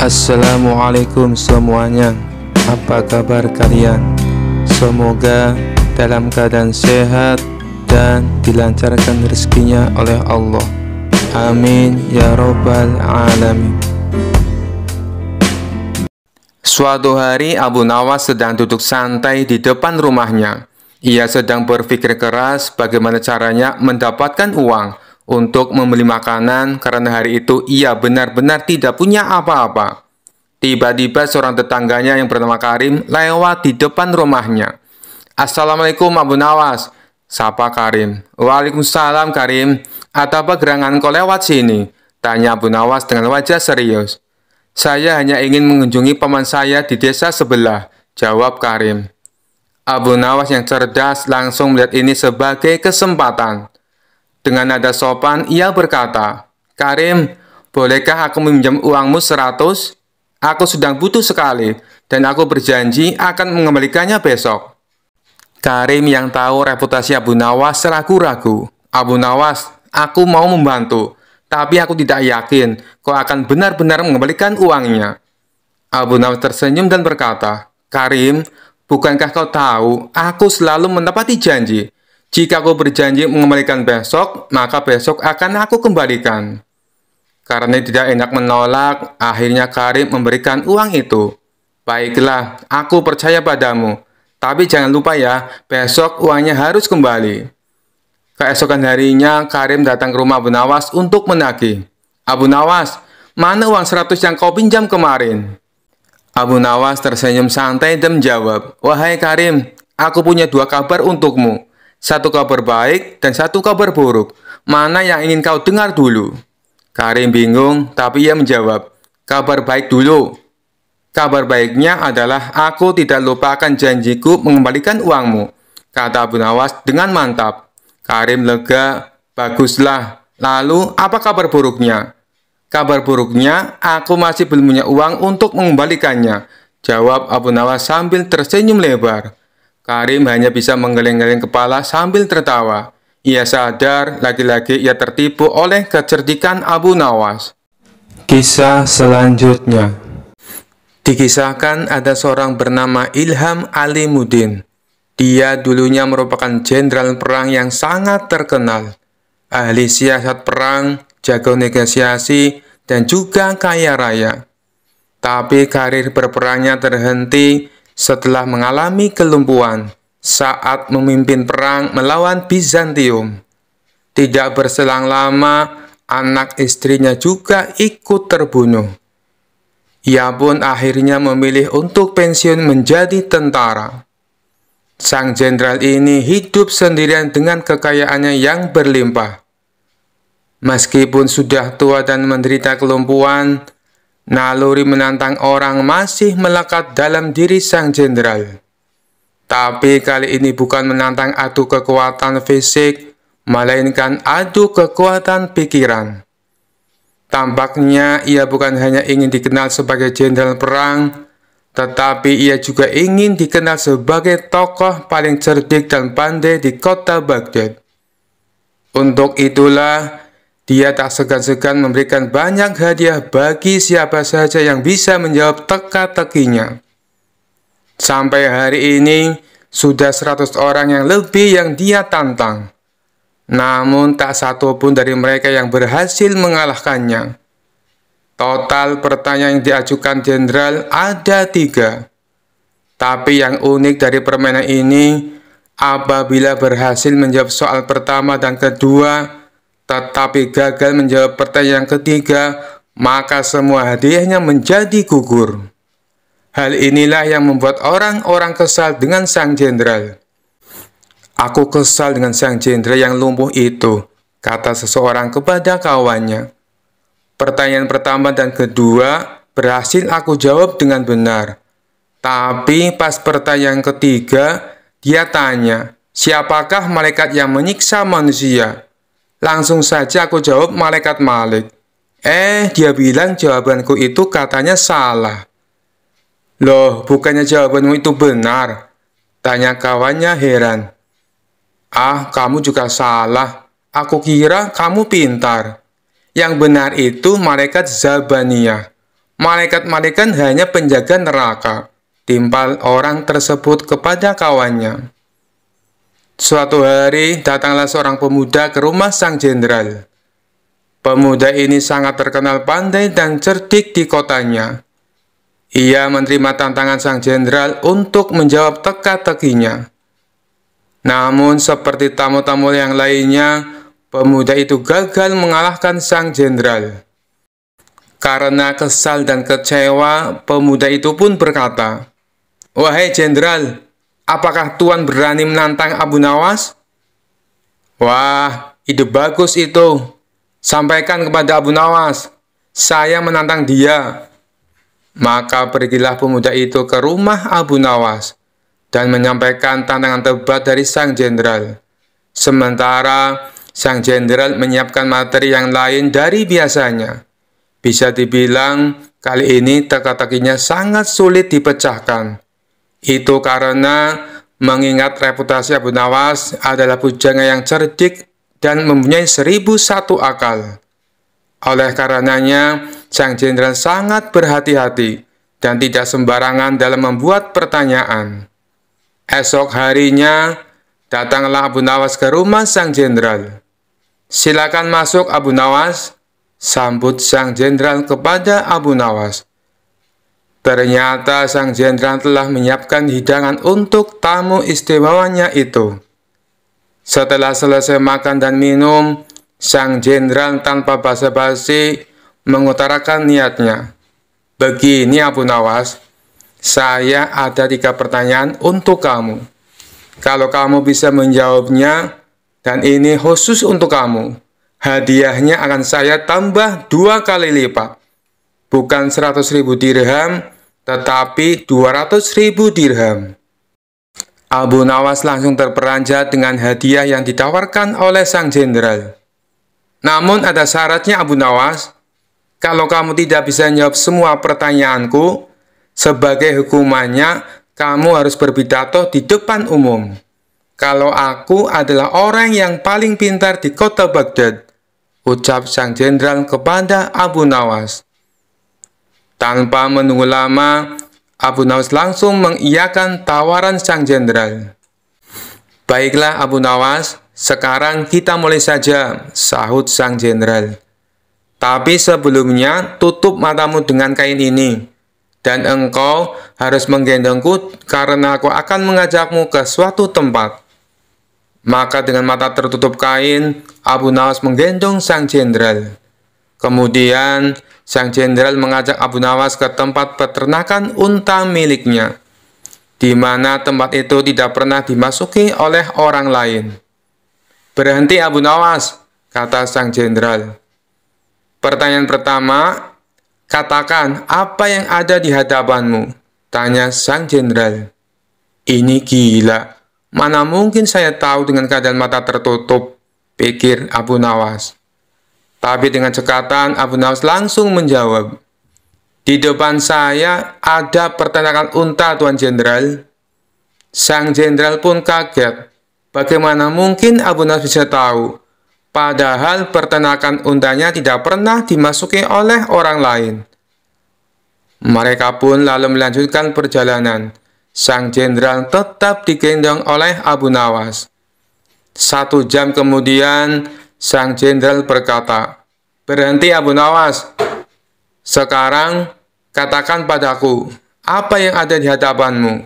Assalamualaikum semuanya. Apa kabar kalian? Semoga dalam keadaan sehat dan dilancarkan rezekinya oleh Allah. Amin ya robbal alamin. Suatu hari Abu Nawas sedang duduk santai di depan rumahnya. Ia sedang berpikir keras bagaimana caranya mendapatkan uang untuk membeli makanan karena hari itu ia benar-benar tidak punya apa-apa. Tiba-tiba seorang tetangganya yang bernama Karim lewat di depan rumahnya. "Assalamualaikum Abu Nawas," sapa Karim. "Waalaikumsalam Karim, ada apa gerangan kau lewat sini?" tanya Abu Nawas dengan wajah serius. "Saya hanya ingin mengunjungi paman saya di desa sebelah," jawab Karim. Abu Nawas yang cerdas langsung melihat ini sebagai kesempatan. Dengan nada sopan, ia berkata, "Karim, bolehkah aku meminjam uangmu 100? Aku sedang butuh sekali, dan aku berjanji akan mengembalikannya besok." Karim yang tahu reputasi Abu Nawas ragu-ragu. "Abu Nawas, aku mau membantu, tapi aku tidak yakin kau akan benar-benar mengembalikan uangnya." Abu Nawas tersenyum dan berkata, "Karim, bukankah kau tahu aku selalu menepati janji? Jika aku berjanji mengembalikan besok, maka besok akan aku kembalikan." Karena tidak enak menolak, akhirnya Karim memberikan uang itu. "Baiklah, aku percaya padamu. Tapi jangan lupa ya, besok uangnya harus kembali." Keesokan harinya, Karim datang ke rumah Abu Nawas untuk menagih. "Abu Nawas, mana uang 100 yang kau pinjam kemarin?" Abu Nawas tersenyum santai dan menjawab, "Wahai Karim, aku punya 2 kabar untukmu. 1 kabar baik dan 1 kabar buruk. Mana yang ingin kau dengar dulu?" Karim bingung, tapi ia menjawab, "Kabar baik dulu." "Kabar baiknya adalah aku tidak lupakan janjiku mengembalikan uangmu," kata Abu Nawas dengan mantap. Karim lega, "Baguslah. Lalu apa kabar buruknya?" "Kabar buruknya, aku masih belum punya uang untuk mengembalikannya," jawab Abu Nawas sambil tersenyum lebar. Karim hanya bisa menggeleng-geleng kepala sambil tertawa. Ia sadar lagi-lagi ia tertipu oleh kecerdikan Abu Nawas. Kisah selanjutnya. Dikisahkan ada seorang bernama Ilham Alimuddin. Dia dulunya merupakan jenderal perang yang sangat terkenal. Ahli siasat perang, jago negosiasi, dan juga kaya raya. Tapi karir berperangnya terhenti setelah mengalami kelumpuhan saat memimpin perang melawan Bizantium. Tidak berselang lama, anak istrinya juga ikut terbunuh. Ia pun akhirnya memilih untuk pensiun menjadi tentara. Sang jenderal ini hidup sendirian dengan kekayaannya yang berlimpah. Meskipun sudah tua dan menderita kelumpuhan, naluri menantang orang masih melekat dalam diri sang jenderal. Tapi kali ini bukan menantang adu kekuatan fisik, melainkan adu kekuatan pikiran. Tampaknya ia bukan hanya ingin dikenal sebagai jenderal perang, tetapi ia juga ingin dikenal sebagai tokoh paling cerdik dan pandai di kota Baghdad. Untuk itulah, dia tak segan-segan memberikan banyak hadiah bagi siapa saja yang bisa menjawab teka-tekinya. Sampai hari ini, sudah 100 orang yang lebih yang dia tantang. Namun, tak satu pun dari mereka yang berhasil mengalahkannya. Total pertanyaan yang diajukan jenderal ada 3. Tapi yang unik dari permainan ini, apabila berhasil menjawab soal pertama dan kedua, tetapi gagal menjawab pertanyaan yang ketiga, maka semua hadiahnya menjadi gugur. Hal inilah yang membuat orang-orang kesal dengan sang jenderal. "Aku kesal dengan sang jenderal yang lumpuh itu," kata seseorang kepada kawannya. "Pertanyaan pertama dan kedua berhasil aku jawab dengan benar. Tapi pas pertanyaan ketiga, dia tanya, 'Siapakah malaikat yang menyiksa manusia?' Langsung saja aku jawab malaikat Malik. Dia bilang jawabanku itu katanya salah." "Loh, bukannya jawabanmu itu benar?" tanya kawannya heran. "Ah, kamu juga salah. Aku kira kamu pintar. Yang benar itu malaikat Zabaniyah. Malaikat-malaikat hanya penjaga neraka, timpal orang tersebut kepada kawannya. Suatu hari datanglah seorang pemuda ke rumah sang jenderal. Pemuda ini sangat terkenal pandai dan cerdik di kotanya. Ia menerima tantangan sang jenderal untuk menjawab teka-tekinya. Namun seperti tamu-tamu yang lainnya, pemuda itu gagal mengalahkan sang jenderal. Karena kesal dan kecewa, pemuda itu pun berkata, "Wahai jenderal, apakah Tuan berani menantang Abu Nawas?" "Wah, ide bagus itu. Sampaikan kepada Abu Nawas, saya menantang dia." Maka pergilah pemuda itu ke rumah Abu Nawas dan menyampaikan tantangan tebal dari sang jenderal. Sementara sang jenderal menyiapkan materi yang lain dari biasanya. Bisa dibilang kali ini teka-tekinya sangat sulit dipecahkan. Itu karena mengingat reputasi Abu Nawas adalah pujangga yang cerdik dan mempunyai 1001 akal. Oleh karenanya, sang jenderal sangat berhati-hati dan tidak sembarangan dalam membuat pertanyaan. Esok harinya, datanglah Abu Nawas ke rumah sang jenderal. "Silakan masuk Abu Nawas," sambut sang jenderal kepada Abu Nawas. Ternyata sang jenderal telah menyiapkan hidangan untuk tamu istimewanya itu. Setelah selesai makan dan minum, sang jenderal tanpa basa-basi mengutarakan niatnya. "Begini Abu Nawas, saya ada 3 pertanyaan untuk kamu. Kalau kamu bisa menjawabnya, dan ini khusus untuk kamu, hadiahnya akan saya tambah 2 kali lipat. Bukan 100.000 dirham, tetapi 200.000 dirham." Abu Nawas langsung terperanjat dengan hadiah yang ditawarkan oleh sang jenderal. "Namun ada syaratnya Abu Nawas. Kalau kamu tidak bisa menjawab semua pertanyaanku, sebagai hukumannya kamu harus berpidato di depan umum. Kalau aku adalah orang yang paling pintar di kota Baghdad," ucap sang jenderal kepada Abu Nawas. Tanpa menunggu lama, Abu Nawas langsung mengiyakan tawaran sang jenderal. "Baiklah Abu Nawas, sekarang kita mulai saja," sahut sang jenderal. "Tapi sebelumnya tutup matamu dengan kain ini, dan engkau harus menggendongku karena aku akan mengajakmu ke suatu tempat." Maka dengan mata tertutup kain, Abu Nawas menggendong sang jenderal. Kemudian, sang jenderal mengajak Abu Nawas ke tempat peternakan unta miliknya, di mana tempat itu tidak pernah dimasuki oleh orang lain. "Berhenti Abu Nawas," kata sang jenderal. "Pertanyaan pertama, katakan apa yang ada di hadapanmu," tanya sang jenderal. "Ini gila, mana mungkin saya tahu dengan keadaan mata tertutup," pikir Abu Nawas. Tapi dengan cekatan, Abu Nawas langsung menjawab, "Di depan saya ada peternakan unta, Tuan Jenderal." Sang jenderal pun kaget. Bagaimana mungkin Abu Nawas bisa tahu? Padahal peternakan untanya tidak pernah dimasuki oleh orang lain. Mereka pun lalu melanjutkan perjalanan. Sang jenderal tetap digendong oleh Abu Nawas. 1 jam kemudian, sang jenderal berkata, "Berhenti Abu Nawas. Sekarang katakan padaku, apa yang ada di hadapanmu?"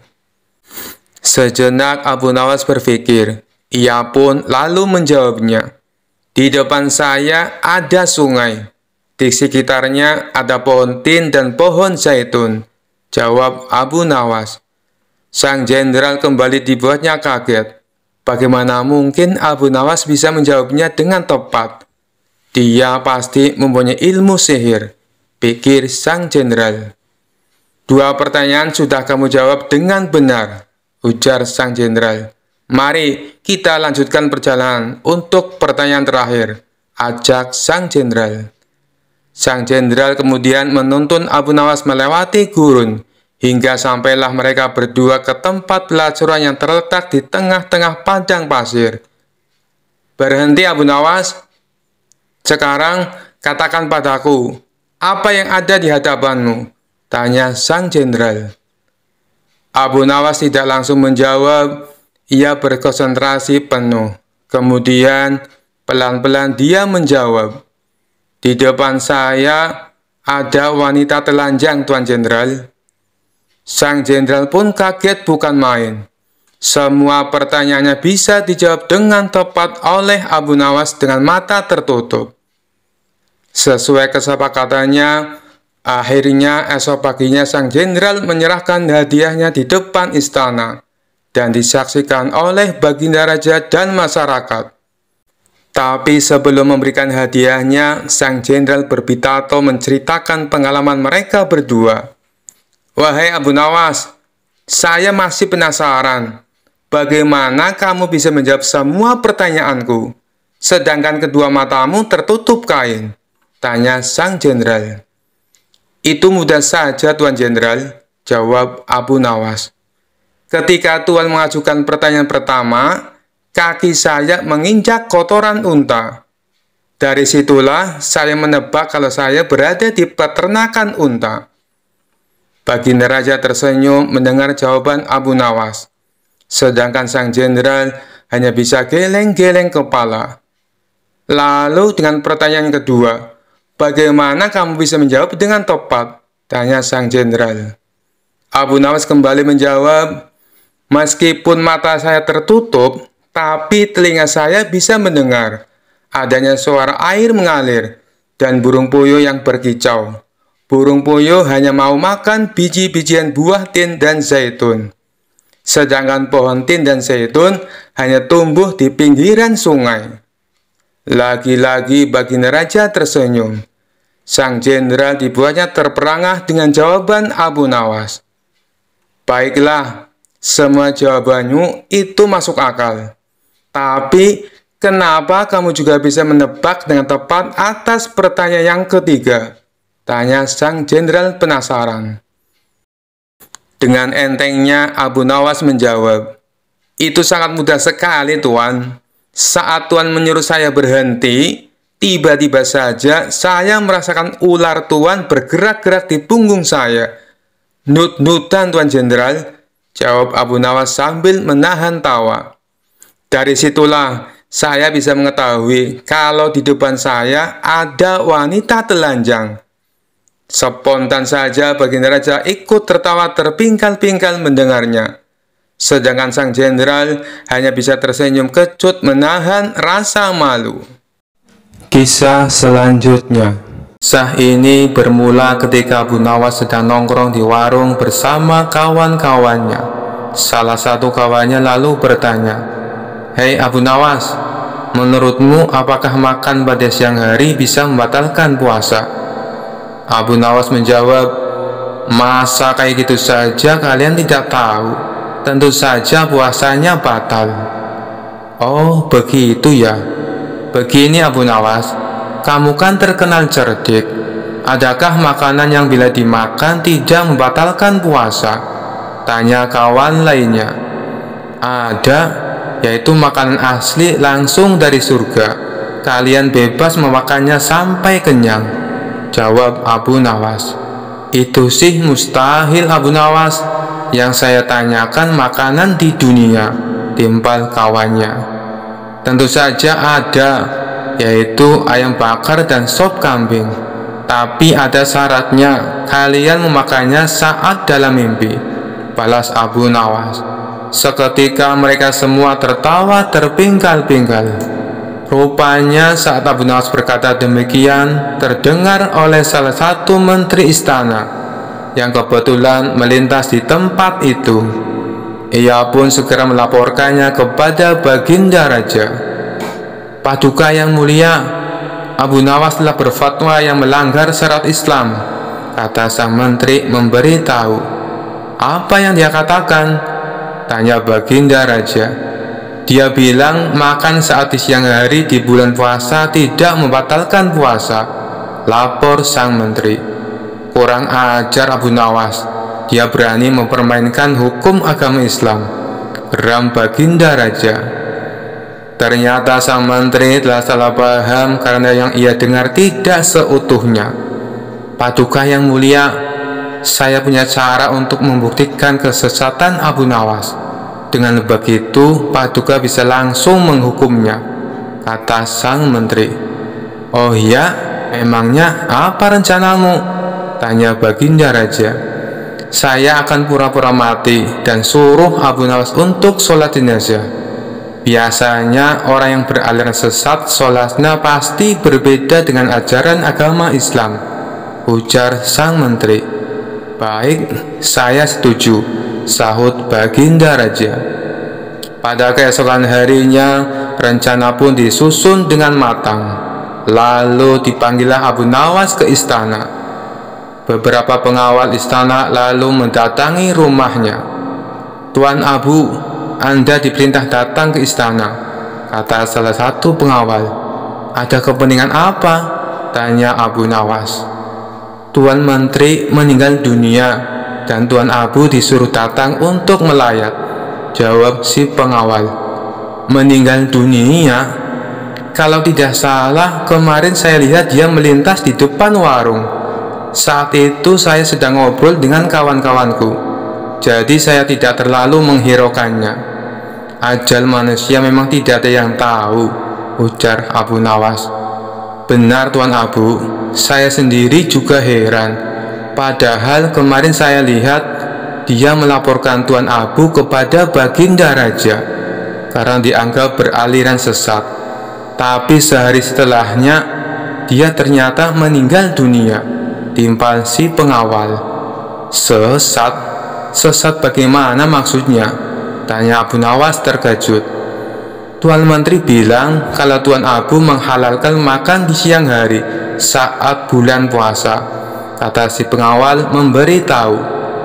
Sejenak Abu Nawas berpikir. Ia pun lalu menjawabnya, "Di depan saya ada sungai. Di sekitarnya ada pohon tin dan pohon zaitun," jawab Abu Nawas. Sang jenderal kembali dibuatnya kaget. Bagaimana mungkin Abu Nawas bisa menjawabnya dengan tepat? Dia pasti mempunyai ilmu sihir, pikir sang jenderal. "2 pertanyaan sudah kamu jawab dengan benar," ujar sang jenderal. "Mari kita lanjutkan perjalanan untuk pertanyaan terakhir," ajak sang jenderal. Sang jenderal kemudian menuntun Abu Nawas melewati gurun, hingga sampailah mereka berdua ke tempat pelacuran yang terletak di tengah-tengah padang pasir. "Berhenti Abu Nawas. Sekarang katakan padaku, "Apa yang ada di hadapanmu?" tanya sang jenderal. Abu Nawas tidak langsung menjawab, ia berkonsentrasi penuh. Kemudian pelan-pelan dia menjawab, "Di depan saya ada wanita telanjang, Tuan Jenderal." Sang jenderal pun kaget bukan main. Semua pertanyaannya bisa dijawab dengan tepat oleh Abu Nawas dengan mata tertutup. Sesuai kesepakatannya, akhirnya esok paginya sang jenderal menyerahkan hadiahnya di depan istana dan disaksikan oleh Baginda Raja dan masyarakat. Tapi sebelum memberikan hadiahnya, sang jenderal berpitato menceritakan pengalaman mereka berdua. "Wahai Abu Nawas, saya masih penasaran. Bagaimana kamu bisa menjawab semua pertanyaanku, sedangkan kedua matamu tertutup kain?" tanya sang jenderal. "Itu mudah saja, Tuan Jenderal," jawab Abu Nawas. "Ketika Tuan mengajukan pertanyaan pertama, kaki saya menginjak kotoran unta. Dari situlah saya menebak kalau saya berada di peternakan unta." Baginda Raja tersenyum mendengar jawaban Abu Nawas, sedangkan sang jenderal hanya bisa geleng-geleng kepala. Lalu dengan pertanyaan kedua, "Bagaimana kamu bisa menjawab dengan tepat?" tanya sang jenderal. Abu Nawas kembali menjawab, "Meskipun mata saya tertutup, tapi telinga saya bisa mendengar adanya suara air mengalir dan burung puyuh yang berkicau. Burung puyuh hanya mau makan biji-bijian buah tin dan zaitun. Sedangkan pohon tin dan zaitun hanya tumbuh di pinggiran sungai." Lagi-lagi Baginda Raja tersenyum. Sang jenderal dibuatnya terperangah dengan jawaban Abu Nawas. "Baiklah, semua jawabanmu itu masuk akal. Tapi kenapa kamu juga bisa menebak dengan tepat atas pertanyaan yang ketiga?" tanya sang jenderal penasaran. Dengan entengnya Abu Nawas menjawab, "Itu sangat mudah sekali, Tuan. Saat Tuan menyuruh saya berhenti, tiba-tiba saja saya merasakan ular Tuan bergerak-gerak di punggung saya." "Nut-nutan, Tuan Jenderal," jawab Abu Nawas sambil menahan tawa. "Dari situlah saya bisa mengetahui kalau di depan saya ada wanita telanjang." Spontan saja Baginda Raja ikut tertawa terpingkal-pingkal mendengarnya. Sedangkan sang jenderal hanya bisa tersenyum kecut menahan rasa malu. Kisah selanjutnya. Kisah ini bermula ketika Abu Nawas sedang nongkrong di warung bersama kawan-kawannya. Salah satu kawannya lalu bertanya, "Hei Abu Nawas, menurutmu apakah makan pada siang hari bisa membatalkan puasa?" Abu Nawas menjawab, "Masa kayak gitu saja kalian tidak tahu? Tentu saja puasanya batal." "Oh begitu ya. Begini Abu Nawas, kamu kan terkenal cerdik. Adakah makanan yang bila dimakan tidak membatalkan puasa?" tanya kawan lainnya. "Ada, yaitu makanan asli langsung dari surga. Kalian bebas memakannya sampai kenyang," jawab Abu Nawas. "Itu sih mustahil Abu Nawas. Yang saya tanyakan makanan di dunia," timpal kawannya. "Tentu saja ada, yaitu ayam bakar dan sop kambing. Tapi ada syaratnya, kalian memakannya saat dalam mimpi," balas Abu Nawas. Seketika mereka semua tertawa terpingkal-pingkal. Rupanya saat Abu Nawas berkata demikian, terdengar oleh salah satu menteri istana yang kebetulan melintas di tempat itu. Ia pun segera melaporkannya kepada Baginda Raja. "Paduka yang mulia, Abu Nawas telah berfatwa yang melanggar syarat Islam," kata sang menteri memberitahu. "Apa yang dia katakan?" tanya Baginda Raja. "Dia bilang makan saat di siang hari di bulan puasa tidak membatalkan puasa," lapor sang menteri. "Kurang ajar Abu Nawas, dia berani mempermainkan hukum agama Islam," geram Baginda Raja. Ternyata sang menteri telah salah paham karena yang ia dengar tidak seutuhnya. Paduka yang mulia, saya punya cara untuk membuktikan kesesatan Abu Nawas. Dengan begitu, Paduka bisa langsung menghukumnya, kata sang menteri. Oh iya, memangnya apa rencanamu? Tanya Baginda Raja. Saya akan pura-pura mati dan suruh Abu Nawas untuk sholat jenazah. Biasanya orang yang beraliran sesat sholatnya pasti berbeda dengan ajaran agama Islam, ujar sang menteri. Baik, saya setuju, sahut Baginda Raja. Pada keesokan harinya, rencana pun disusun dengan matang. Lalu dipanggillah Abu Nawas ke istana. Beberapa pengawal istana lalu mendatangi rumahnya. Tuan Abu, Anda diperintah datang ke istana, kata salah satu pengawal. Ada kepentingan apa? Tanya Abu Nawas. Tuan Menteri meninggal dunia dan Tuan Abu disuruh datang untuk melayat, jawab si pengawal. Meninggal dunia? Kalau tidak salah, kemarin saya lihat dia melintas di depan warung. Saat itu saya sedang ngobrol dengan kawan-kawanku, jadi saya tidak terlalu menghiraukannya. Ajal manusia memang tidak ada yang tahu, ujar Abu Nawas. Benar Tuan Abu, saya sendiri juga heran. Padahal kemarin saya lihat dia melaporkan Tuan Abu kepada Baginda Raja karena dianggap beraliran sesat. Tapi sehari setelahnya dia ternyata meninggal dunia, timpal si pengawal. Sesat? Sesat bagaimana maksudnya? Tanya Abu Nawas terkejut. Tuan Menteri bilang kalau Tuan Abu menghalalkan makan di siang hari saat bulan puasa, kata si pengawal memberi tahu.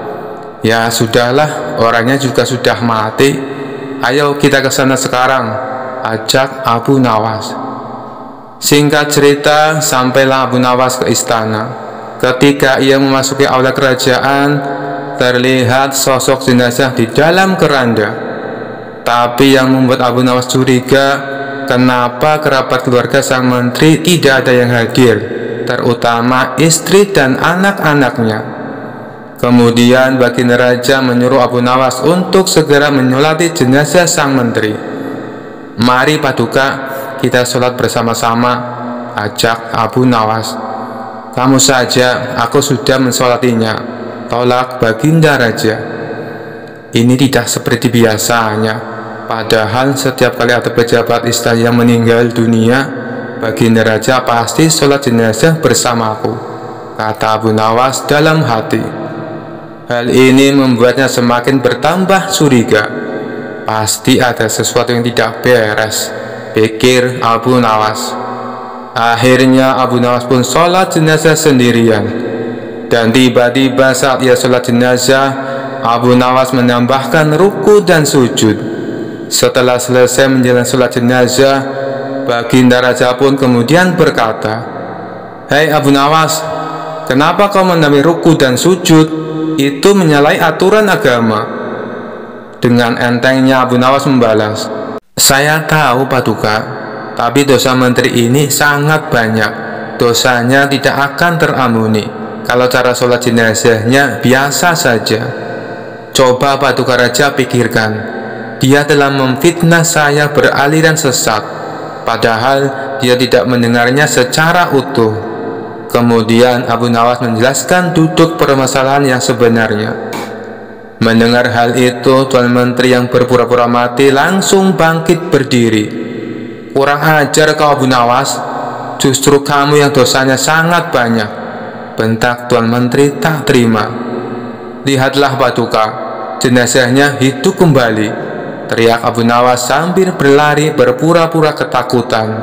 Ya sudahlah, orangnya juga sudah mati. Ayo kita ke sana sekarang, ajak Abu Nawas. Singkat cerita, sampailah Abu Nawas ke istana. Ketika ia memasuki aula kerajaan, terlihat sosok jenazah di dalam keranda. Tapi yang membuat Abu Nawas curiga, kenapa kerabat keluarga sang menteri tidak ada yang hadir, terutama istri dan anak-anaknya. Kemudian Baginda Raja menyuruh Abu Nawas untuk segera menyolati jenazah sang menteri. Mari Paduka, kita sholat bersama-sama, ajak Abu Nawas. Kamu saja, aku sudah mensolatinya, tolak Baginda Raja. Ini tidak seperti biasanya. Padahal setiap kali ada pejabat istana yang meninggal dunia, Baginda Raja pasti sholat jenazah bersamaku, kata Abu Nawas dalam hati. Hal ini membuatnya semakin bertambah curiga. Pasti ada sesuatu yang tidak beres, pikir Abu Nawas. Akhirnya Abu Nawas pun sholat jenazah sendirian. Dan tiba-tiba saat ia sholat jenazah, Abu Nawas menambahkan ruku dan sujud. Setelah selesai menjalani sholat jenazah, Baginda Raja pun kemudian berkata, Hei Abu Nawas, kenapa kau menambah ruku dan sujud? Itu menyalahi aturan agama. Dengan entengnya Abu Nawas membalas, saya tahu Paduka, tapi dosa menteri ini sangat banyak. Dosanya tidak akan terampuni kalau cara sholat jenazahnya biasa saja. Coba Paduka Raja pikirkan, dia telah memfitnah saya beraliran sesat, padahal dia tidak mendengarnya secara utuh. Kemudian Abu Nawas menjelaskan duduk permasalahan yang sebenarnya. Mendengar hal itu, Tuan Menteri yang berpura-pura mati langsung bangkit berdiri. Kurang ajar kau Abu Nawas, justru kamu yang dosanya sangat banyak, bentak Tuan Menteri tak terima. Lihatlah Paduka, jenazahnya hidup kembali, teriak Abu Nawas sambil berlari berpura-pura ketakutan.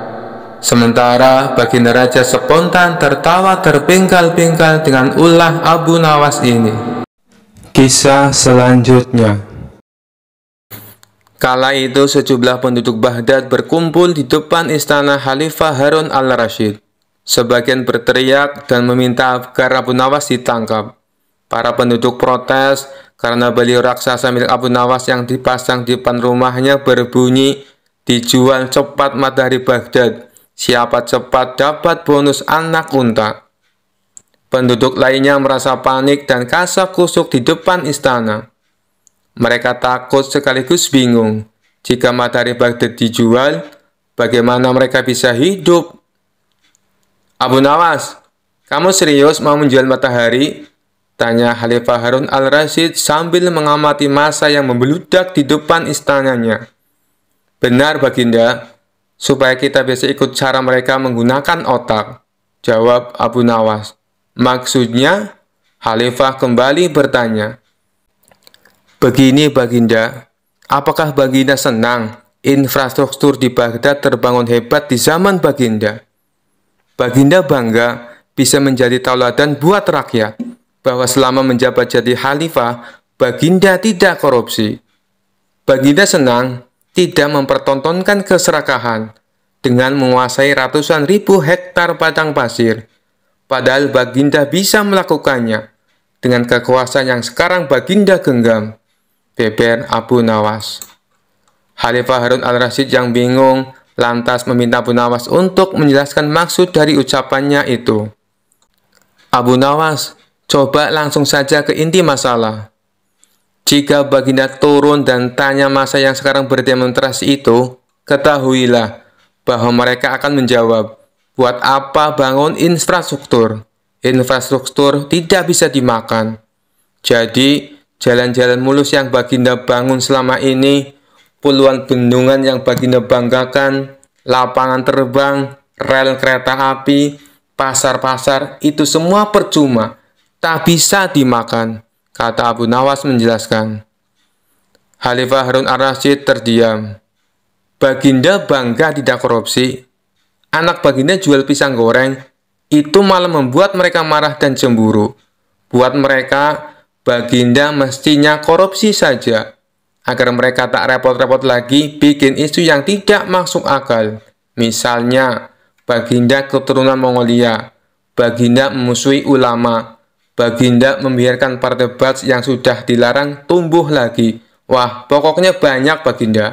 Sementara Baginda Raja spontan tertawa terpingkal-pingkal dengan ulah Abu Nawas ini. Kisah selanjutnya. Kala itu sejumlah penduduk Baghdad berkumpul di depan istana Khalifah Harun al-Rasyid. Sebagian berteriak dan meminta agar Abu Nawas ditangkap. Para penduduk protes karena baliho raksasa milik Abu Nawas yang dipasang di depan rumahnya berbunyi, dijual cepat matahari Baghdad, siapa cepat dapat bonus anak unta. Penduduk lainnya merasa panik dan kasak-kusuk di depan istana. Mereka takut sekaligus bingung. Jika matahari Baghdad dijual, bagaimana mereka bisa hidup? Abu Nawas, kamu serius mau menjual matahari? Tanya Khalifah Harun al-Rasyid sambil mengamati massa yang membeludak di depan istananya. Benar, Baginda, supaya kita bisa ikut cara mereka menggunakan otak, jawab Abu Nawas. Maksudnya, Khalifah kembali bertanya. Begini, Baginda, apakah Baginda senang infrastruktur di Baghdad terbangun hebat di zaman Baginda? Baginda bangga bisa menjadi tauladan buat rakyat, bahwa selama menjabat jadi Khalifah, Baginda tidak korupsi. Baginda senang tidak mempertontonkan keserakahan dengan menguasai ratusan ribu hektar padang pasir, padahal Baginda bisa melakukannya dengan kekuasaan yang sekarang Baginda genggam, beber Abu Nawas. Khalifah Harun al-Rasyid yang bingung lantas meminta Abu Nawas untuk menjelaskan maksud dari ucapannya itu. Abu Nawas, coba langsung saja ke inti masalah. Jika Baginda turun dan tanya massa yang sekarang berdemonstrasi itu, ketahuilah bahwa mereka akan menjawab, buat apa bangun infrastruktur? Infrastruktur tidak bisa dimakan. Jadi, jalan-jalan mulus yang Baginda bangun selama ini, puluhan bendungan yang Baginda banggakan, lapangan terbang, rel kereta api, pasar-pasar, itu semua percuma, tak bisa dimakan, kata Abu Nawas menjelaskan. Khalifah Harun al-Rasyid terdiam. Baginda bangga tidak korupsi. Anak Baginda jual pisang goreng, itu malah membuat mereka marah dan cemburu. Buat mereka, Baginda mestinya korupsi saja, agar mereka tak repot-repot lagi bikin isu yang tidak masuk akal. Misalnya, Baginda keturunan Mongolia, Baginda memusuhi ulama, Baginda membiarkan perdebat yang sudah dilarang tumbuh lagi. Wah, pokoknya banyak, Baginda.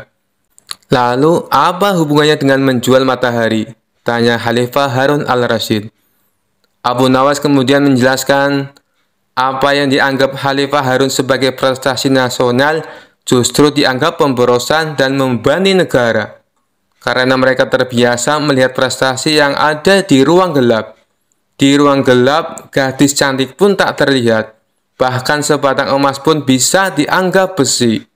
Lalu, apa hubungannya dengan menjual matahari? Tanya Khalifah Harun al-Rasyid. Abu Nawas kemudian menjelaskan, apa yang dianggap Khalifah Harun sebagai prestasi nasional justru dianggap pemborosan dan membebani negara. Karena mereka terbiasa melihat prestasi yang ada di ruang gelap. Di ruang gelap, gadis cantik pun tak terlihat. Bahkan sebatang emas pun bisa dianggap besi.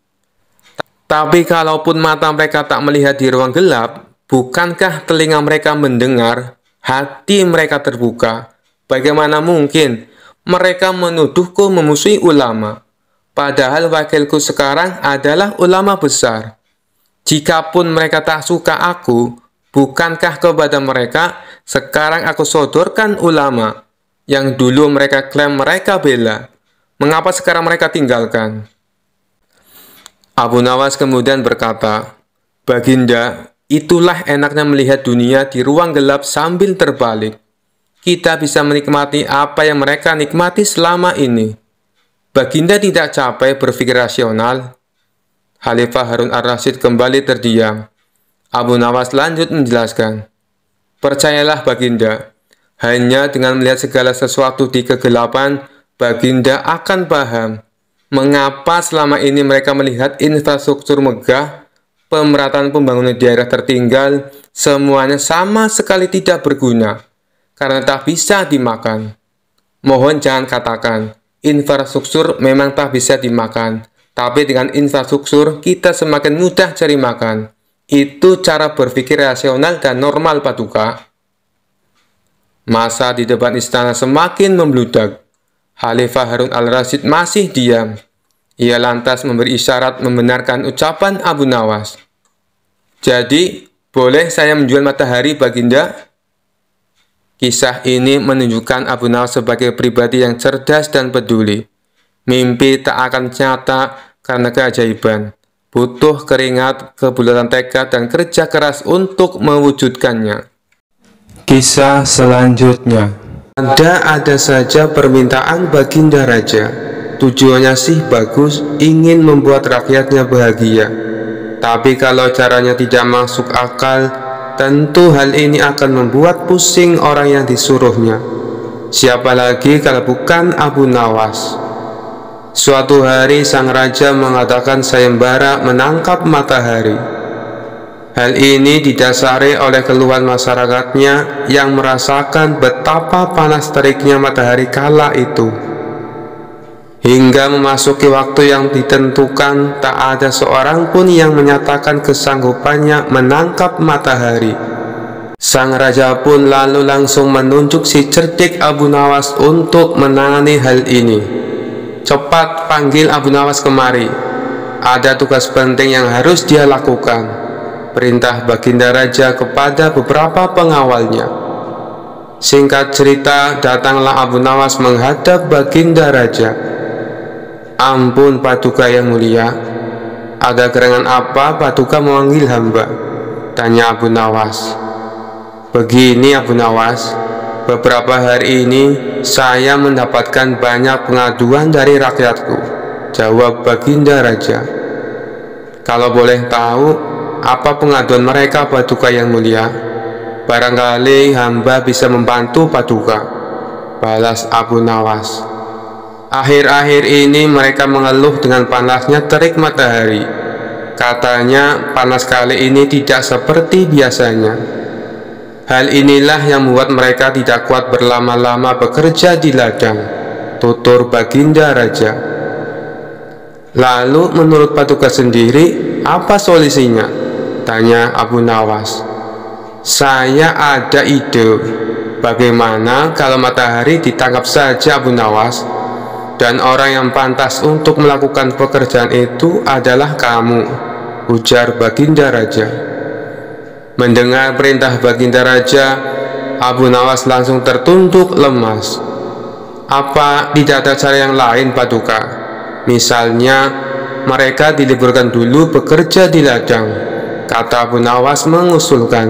Tapi kalaupun mata mereka tak melihat di ruang gelap, bukankah telinga mereka mendengar, hati mereka terbuka? Bagaimana mungkin mereka menuduhku memusuhi ulama? Padahal wakilku sekarang adalah ulama besar. Jikapun mereka tak suka aku, bukankah kepada mereka sekarang aku sodorkan ulama yang dulu mereka klaim mereka bela? Mengapa sekarang mereka tinggalkan? Abu Nawas kemudian berkata, Baginda, itulah enaknya melihat dunia di ruang gelap sambil terbalik. Kita bisa menikmati apa yang mereka nikmati selama ini. Baginda tidak capek berpikir rasional. Khalifah Harun al-Rasyid kembali terdiam. Abu Nawas lanjut menjelaskan, percayalah Baginda, hanya dengan melihat segala sesuatu di kegelapan, Baginda akan paham mengapa selama ini mereka melihat infrastruktur megah, pemerataan pembangunan daerah tertinggal, semuanya sama sekali tidak berguna, karena tak bisa dimakan. Mohon jangan katakan, infrastruktur memang tak bisa dimakan, tapi dengan infrastruktur kita semakin mudah cari makan. Itu cara berpikir rasional dan normal, Paduka. Massa di depan istana semakin membludak. Khalifah Harun al-Rasyid masih diam. Ia lantas memberi isyarat membenarkan ucapan Abu Nawas. Jadi, boleh saya menjual matahari, Baginda? Kisah ini menunjukkan Abu Nawas sebagai pribadi yang cerdas dan peduli. Mimpi tak akan nyata karena keajaiban. Butuh keringat, kebulatan tekad, dan kerja keras untuk mewujudkannya. Kisah selanjutnya. Ada saja permintaan Baginda Raja. Tujuannya sih bagus, ingin membuat rakyatnya bahagia. Tapi kalau caranya tidak masuk akal, tentu hal ini akan membuat pusing orang yang disuruhnya. Siapa lagi kalau bukan Abu Nawas? Suatu hari sang raja mengadakan sayembara menangkap matahari. Hal ini didasari oleh keluhan masyarakatnya yang merasakan betapa panas teriknya matahari kala itu. Hingga memasuki waktu yang ditentukan, tak ada seorang pun yang menyatakan kesanggupannya menangkap matahari. Sang raja pun lalu langsung menunjuk si cerdik Abu Nawas untuk menangani hal ini. Cepat panggil Abu Nawas kemari. Ada tugas penting yang harus dia lakukan. Perintah Baginda Raja kepada beberapa pengawalnya. Singkat cerita, datanglah Abu Nawas menghadap Baginda Raja. Ampun Paduka yang mulia, ada gerangan apa Paduka memanggil hamba? Tanya Abu Nawas. Begini Abu Nawas, beberapa hari ini saya mendapatkan banyak pengaduan dari rakyatku, jawab Baginda Raja. Kalau boleh tahu, apa pengaduan mereka Paduka yang mulia? Barangkali hamba bisa membantu Paduka, balas Abu Nawas. Akhir-akhir ini mereka mengeluh dengan panasnya terik matahari. Katanya panas kali ini tidak seperti biasanya. Hal inilah yang membuat mereka tidak kuat berlama-lama bekerja di ladang, tutur Baginda Raja. Lalu menurut Paduka sendiri, apa solusinya? Tanya Abu Nawas. Saya ada ide. Bagaimana kalau matahari ditangkap saja Abu Nawas? Dan orang yang pantas untuk melakukan pekerjaan itu adalah kamu, ujar Baginda Raja. Mendengar perintah Baginda Raja, Abu Nawas langsung tertunduk lemas. Apa tidak ada cara yang lain Paduka? Misalnya mereka diliburkan dulu bekerja di ladang, kata Abu Nawas mengusulkan.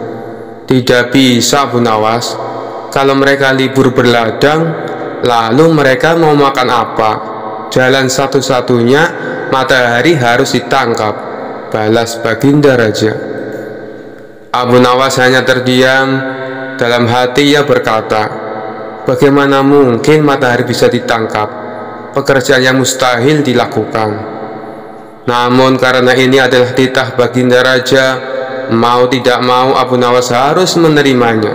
Tidak bisa Abu Nawas. Kalau mereka libur berladang, lalu mereka mau makan apa? Jalan satu-satunya matahari harus ditangkap, balas Baginda Raja. Abu Nawas hanya terdiam. Dalam hati ia berkata, bagaimana mungkin matahari bisa ditangkap? Pekerjaan yang mustahil dilakukan. Namun karena ini adalah titah Baginda Raja, mau tidak mau Abu Nawas harus menerimanya.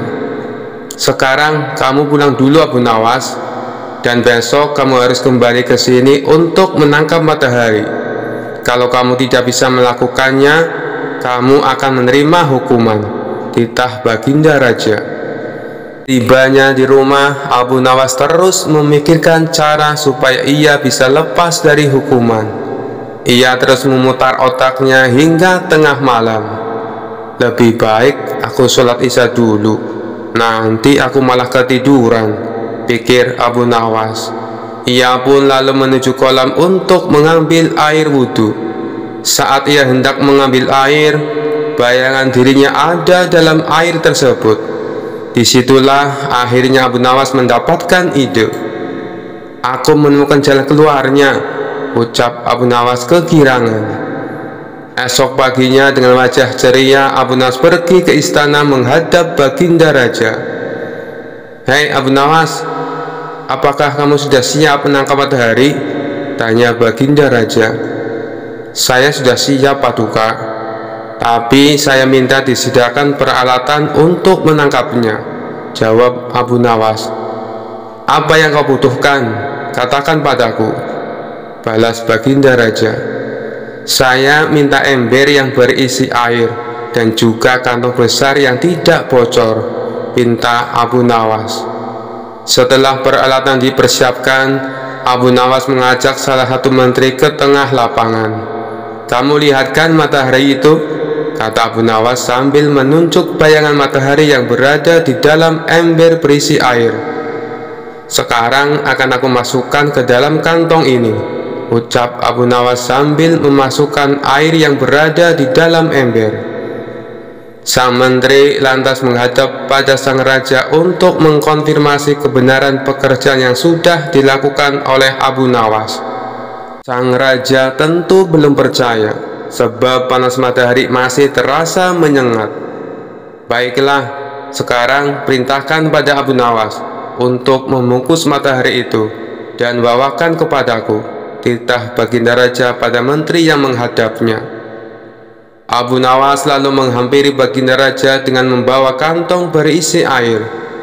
Sekarang kamu pulang dulu Abu Nawas, dan besok kamu harus kembali ke sini untuk menangkap matahari. Kalau kamu tidak bisa melakukannya, kamu akan menerima hukuman, titah Baginda Raja. Tibanya di rumah, Abu Nawas terus memikirkan cara supaya ia bisa lepas dari hukuman. Ia terus memutar otaknya hingga tengah malam. Lebih baik aku sholat isya dulu, nanti aku malah ketiduran, pikir Abu Nawas. Ia pun lalu menuju kolam untuk mengambil air wudhu. Saat ia hendak mengambil air, bayangan dirinya ada dalam air tersebut. Disitulah akhirnya Abu Nawas mendapatkan ide. Aku menemukan jalan keluarnya, ucap Abu Nawas kegirangan. Esok paginya dengan wajah ceria, Abu Nawas pergi ke istana menghadap Baginda Raja. Hei Abu Nawas, apakah kamu sudah siap menangkap matahari? Tanya Baginda Raja. Saya sudah siap Paduka, tapi saya minta disediakan peralatan untuk menangkapnya, jawab Abu Nawas. Apa yang kau butuhkan? Katakan padaku, balas Baginda Raja. Saya minta ember yang berisi air dan juga kantong besar yang tidak bocor, pinta Abu Nawas. Setelah peralatan dipersiapkan, Abu Nawas mengajak salah satu menteri ke tengah lapangan. Kamu lihatkan matahari itu? Kata Abu Nawas sambil menunjuk bayangan matahari yang berada di dalam ember berisi air. Sekarang akan aku masukkan ke dalam kantong ini, ucap Abu Nawas sambil memasukkan air yang berada di dalam ember. Sang menteri lantas menghadap pada sang raja untuk mengkonfirmasi kebenaran pekerjaan yang sudah dilakukan oleh Abu Nawas. Sang raja tentu belum percaya, sebab panas matahari masih terasa menyengat. Baiklah, sekarang perintahkan pada Abu Nawas, untuk membungkus matahari itu dan bawakan kepadaku, titah baginda raja pada menteri yang menghadapnya. Abu Nawas lalu menghampiri baginda raja dengan membawa kantong berisi air.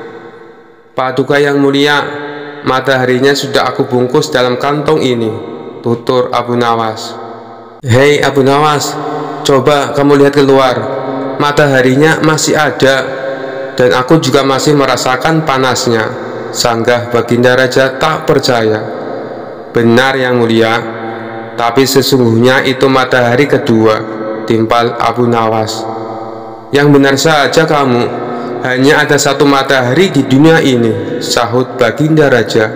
Paduka yang mulia, mataharinya sudah aku bungkus dalam kantong ini, tutur Abu Nawas. Hei Abu Nawas, coba kamu lihat keluar, mataharinya masih ada, dan aku juga masih merasakan panasnya. Sanggah baginda raja tak percaya. Benar yang mulia, tapi sesungguhnya itu matahari kedua, timpal Abu Nawas. Yang benar saja kamu, hanya ada satu matahari di dunia ini, sahut baginda raja.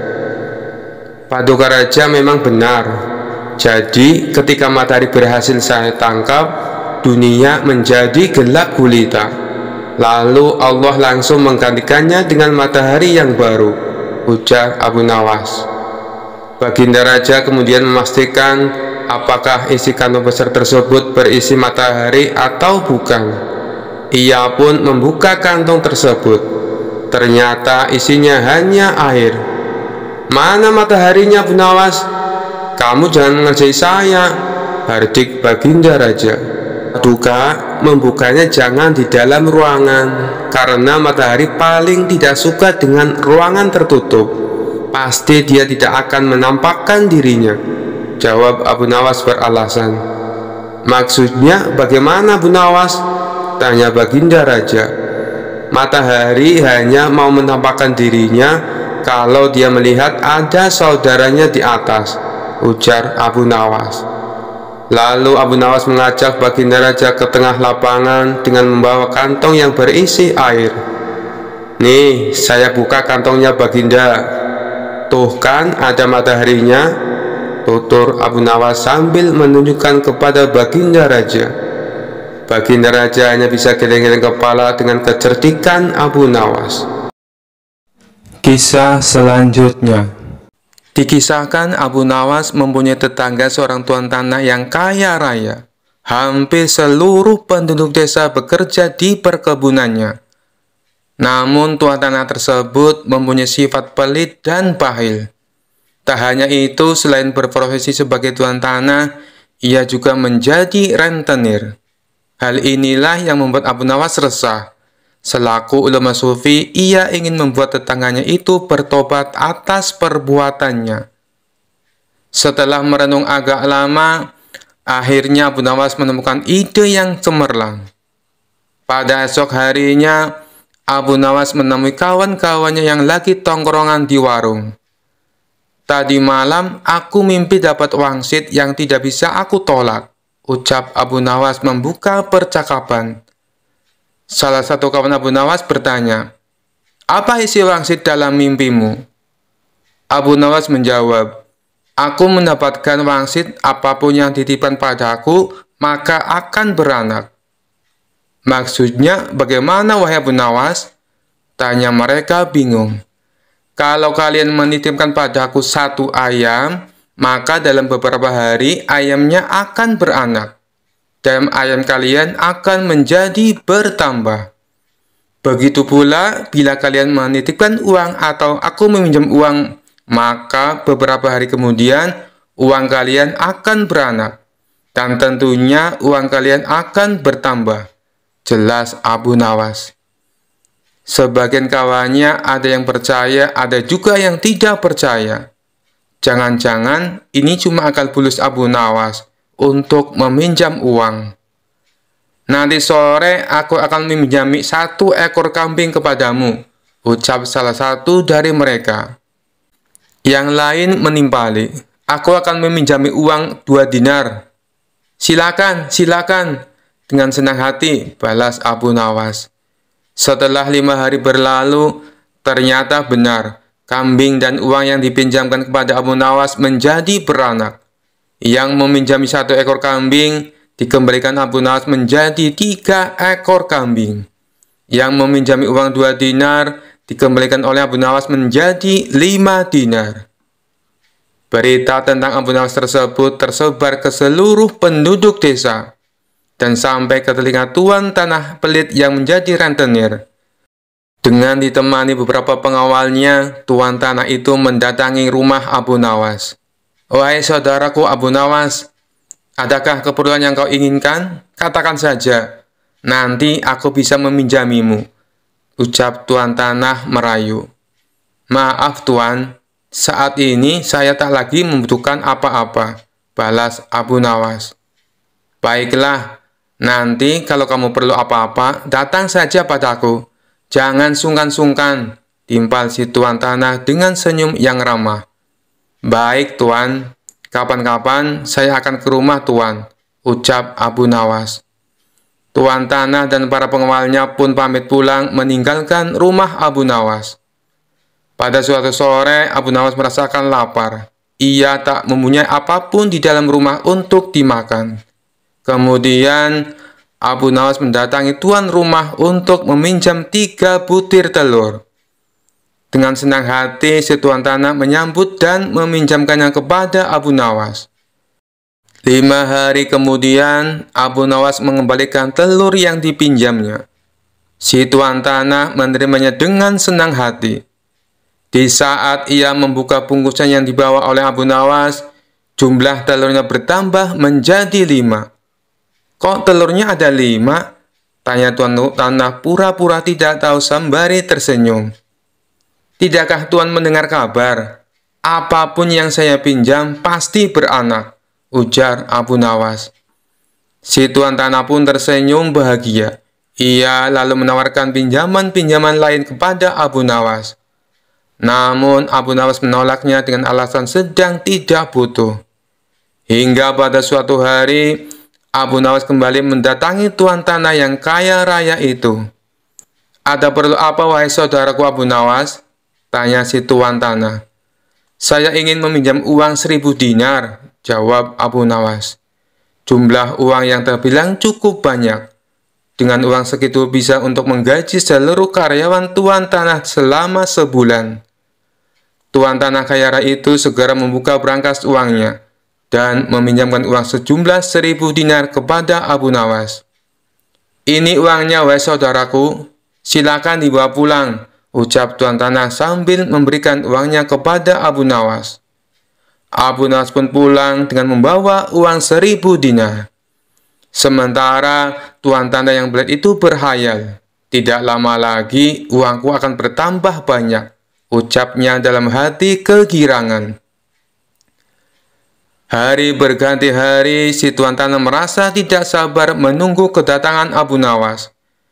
Paduka raja memang benar. Jadi ketika matahari berhasil saya tangkap, dunia menjadi gelap gulita. Lalu Allah langsung menggantikannya dengan matahari yang baru, ujar Abu Nawas. Baginda raja kemudian memastikan apakah isi kantong besar tersebut berisi matahari atau bukan. Ia pun membuka kantong tersebut. Ternyata isinya hanya air. Mana mataharinya Abu Nawas? Kamu jangan mengerjai saya, hardik baginda raja. Paduka, membukanya jangan di dalam ruangan, karena matahari paling tidak suka dengan ruangan tertutup. Pasti dia tidak akan menampakkan dirinya, jawab Abu Nawas beralasan. Maksudnya bagaimana Abu Nawas? Tanya baginda raja. Matahari hanya mau menampakkan dirinya kalau dia melihat ada saudaranya di atas, ujar Abu Nawas. Lalu Abu Nawas mengajak baginda raja ke tengah lapangan dengan membawa kantong yang berisi air. Nih, saya buka kantongnya baginda. Tuh kan ada mataharinya, tutur Abu Nawas sambil menunjukkan kepada baginda raja. Baginda raja hanya bisa geleng-geleng kepala dengan kecerdikan Abu Nawas. Kisah selanjutnya. Dikisahkan Abu Nawas mempunyai tetangga seorang tuan tanah yang kaya raya. Hampir seluruh penduduk desa bekerja di perkebunannya. Namun tuan tanah tersebut mempunyai sifat pelit dan bahil. Tak hanya itu, selain berprofesi sebagai tuan tanah, ia juga menjadi rentenir. Hal inilah yang membuat Abu Nawas resah. Selaku ulama sufi, ia ingin membuat tetangganya itu bertobat atas perbuatannya. Setelah merenung agak lama, akhirnya Abu Nawas menemukan ide yang cemerlang. Pada esok harinya, Abu Nawas menemui kawan-kawannya yang lagi tongkrongan di warung. Tadi malam, aku mimpi dapat wangsit yang tidak bisa aku tolak, ucap Abu Nawas membuka percakapan. Salah satu kawan Abu Nawas bertanya, apa isi wangsit dalam mimpimu? Abu Nawas menjawab, aku mendapatkan wangsit apapun yang dititipkan padaku, maka akan beranak. Maksudnya bagaimana wahai Abu Nawas? Tanya mereka bingung. Kalau kalian menitipkan padaku satu ayam, maka dalam beberapa hari ayamnya akan beranak. Dan ayam kalian akan menjadi bertambah. Begitu pula bila kalian menitipkan uang atau aku meminjam uang, maka beberapa hari kemudian uang kalian akan beranak. Dan tentunya uang kalian akan bertambah. Jelas Abu Nawas. Sebagian kawannya ada yang percaya, ada juga yang tidak percaya. Jangan-jangan ini cuma akal bulus Abu Nawas untuk meminjam uang. Nanti sore aku akan meminjami 1 ekor kambing kepadamu, ucap salah satu dari mereka. Yang lain menimpali, aku akan meminjami uang 2 dinar. Silakan, silakan, dengan senang hati, balas Abu Nawas. Setelah 5 hari berlalu, ternyata benar, kambing dan uang yang dipinjamkan kepada Abu Nawas menjadi beranak. Yang meminjami 1 ekor kambing, dikembalikan Abu Nawas menjadi 3 ekor kambing. Yang meminjami uang 2 dinar, dikembalikan oleh Abu Nawas menjadi 5 dinar. Berita tentang Abu Nawas tersebut tersebar ke seluruh penduduk desa, dan sampai ke telinga tuan tanah pelit yang menjadi rentenir. Dengan ditemani beberapa pengawalnya, tuan tanah itu mendatangi rumah Abu Nawas. "Wahai saudaraku Abu Nawas, adakah keperluan yang kau inginkan? Katakan saja, nanti aku bisa meminjamimu," ucap tuan tanah merayu. "Maaf tuan, saat ini saya tak lagi membutuhkan apa-apa," balas Abu Nawas. "Baiklah, nanti kalau kamu perlu apa-apa, datang saja padaku. Jangan sungkan-sungkan," timpal si tuan tanah dengan senyum yang ramah. "Baik tuan, kapan-kapan saya akan ke rumah tuan," ucap Abu Nawas. Tuan tanah dan para pengawalnya pun pamit pulang meninggalkan rumah Abu Nawas. Pada suatu sore, Abu Nawas merasakan lapar. Ia tak mempunyai apapun di dalam rumah untuk dimakan. Kemudian, Abu Nawas mendatangi tuan rumah untuk meminjam 3 butir telur. Dengan senang hati, si tuan tanah menyambut dan meminjamkannya kepada Abu Nawas. 5 hari kemudian, Abu Nawas mengembalikan telur yang dipinjamnya. Si tuan tanah menerimanya dengan senang hati. Di saat ia membuka bungkusan yang dibawa oleh Abu Nawas, jumlah telurnya bertambah menjadi 5. "Kok telurnya ada 5? Tanya tuan tanah pura-pura tidak tahu sembari tersenyum. "Tidakkah tuan mendengar kabar? Apapun yang saya pinjam pasti beranak," ujar Abu Nawas. Si tuan tanah pun tersenyum bahagia. Ia lalu menawarkan pinjaman-pinjaman lain kepada Abu Nawas. Namun Abu Nawas menolaknya dengan alasan sedang tidak butuh. Hingga pada suatu hari, Abu Nawas kembali mendatangi tuan tanah yang kaya raya itu. "Ada perlu apa wahai saudaraku Abu Nawas?" tanya si tuan tanah. "Saya ingin meminjam uang 1000 dinar, jawab Abu Nawas. Jumlah uang yang terbilang cukup banyak. Dengan uang segitu bisa untuk menggaji seluruh karyawan tuan tanah selama sebulan. Tuan tanah kaya raya itu segera membuka berangkas uangnya dan meminjamkan uang sejumlah 1000 dinar kepada Abu Nawas. "Ini uangnya wahai saudaraku, silakan dibawa pulang," ucap tuan tanah sambil memberikan uangnya kepada Abu Nawas. Abu Nawas pun pulang dengan membawa uang 1000 dinar. Sementara tuan tanah yang belit itu berhayal, "Tidak lama lagi uangku akan bertambah banyak," ucapnya dalam hati kegirangan. Hari berganti hari, si tuan tanah merasa tidak sabar menunggu kedatangan Abu Nawas.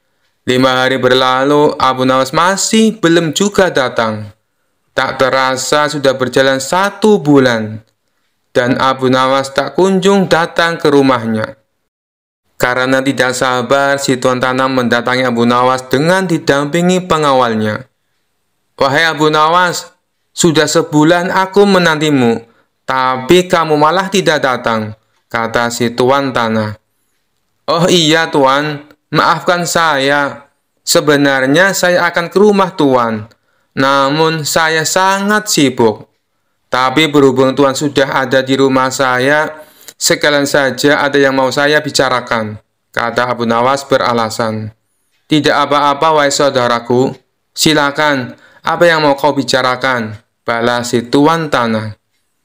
5 hari berlalu, Abu Nawas masih belum juga datang. Tak terasa sudah berjalan 1 bulan, dan Abu Nawas tak kunjung datang ke rumahnya. Karena tidak sabar, si tuan tanah mendatangi Abu Nawas dengan didampingi pengawalnya. "Wahai Abu Nawas, sudah sebulan aku menantimu, tapi kamu malah tidak datang," kata si tuan tanah. "Oh iya tuan, maafkan saya. Sebenarnya saya akan ke rumah tuan, namun saya sangat sibuk. Tapi berhubung tuan sudah ada di rumah saya, sekalian saja ada yang mau saya bicarakan," kata Abu Nawas beralasan. "Tidak apa-apa wahai saudaraku, silakan, apa yang mau kau bicarakan?" balas si tuan tanah.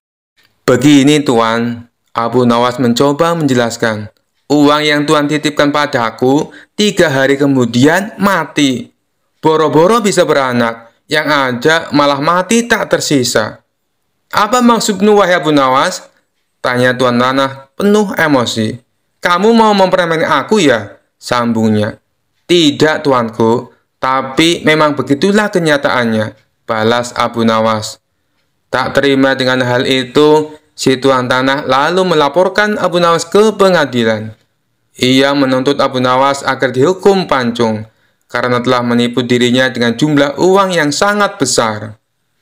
"Begini tuan," Abu Nawas mencoba menjelaskan. "Uang yang tuan titipkan padaku 3 hari kemudian mati. Boro-boro bisa beranak, yang ada malah mati tak tersisa." "Apa maksudmu wahai Abu Nawas?" tanya tuan tanah penuh emosi. "Kamu mau mempermainkan aku ya?" sambungnya. "Tidak tuanku, tapi memang begitulah kenyataannya," balas Abu Nawas. Tak terima dengan hal itu, si tuan tanah lalu melaporkan Abu Nawas ke pengadilan. Ia menuntut Abu Nawas agar dihukum pancung karena telah menipu dirinya dengan jumlah uang yang sangat besar.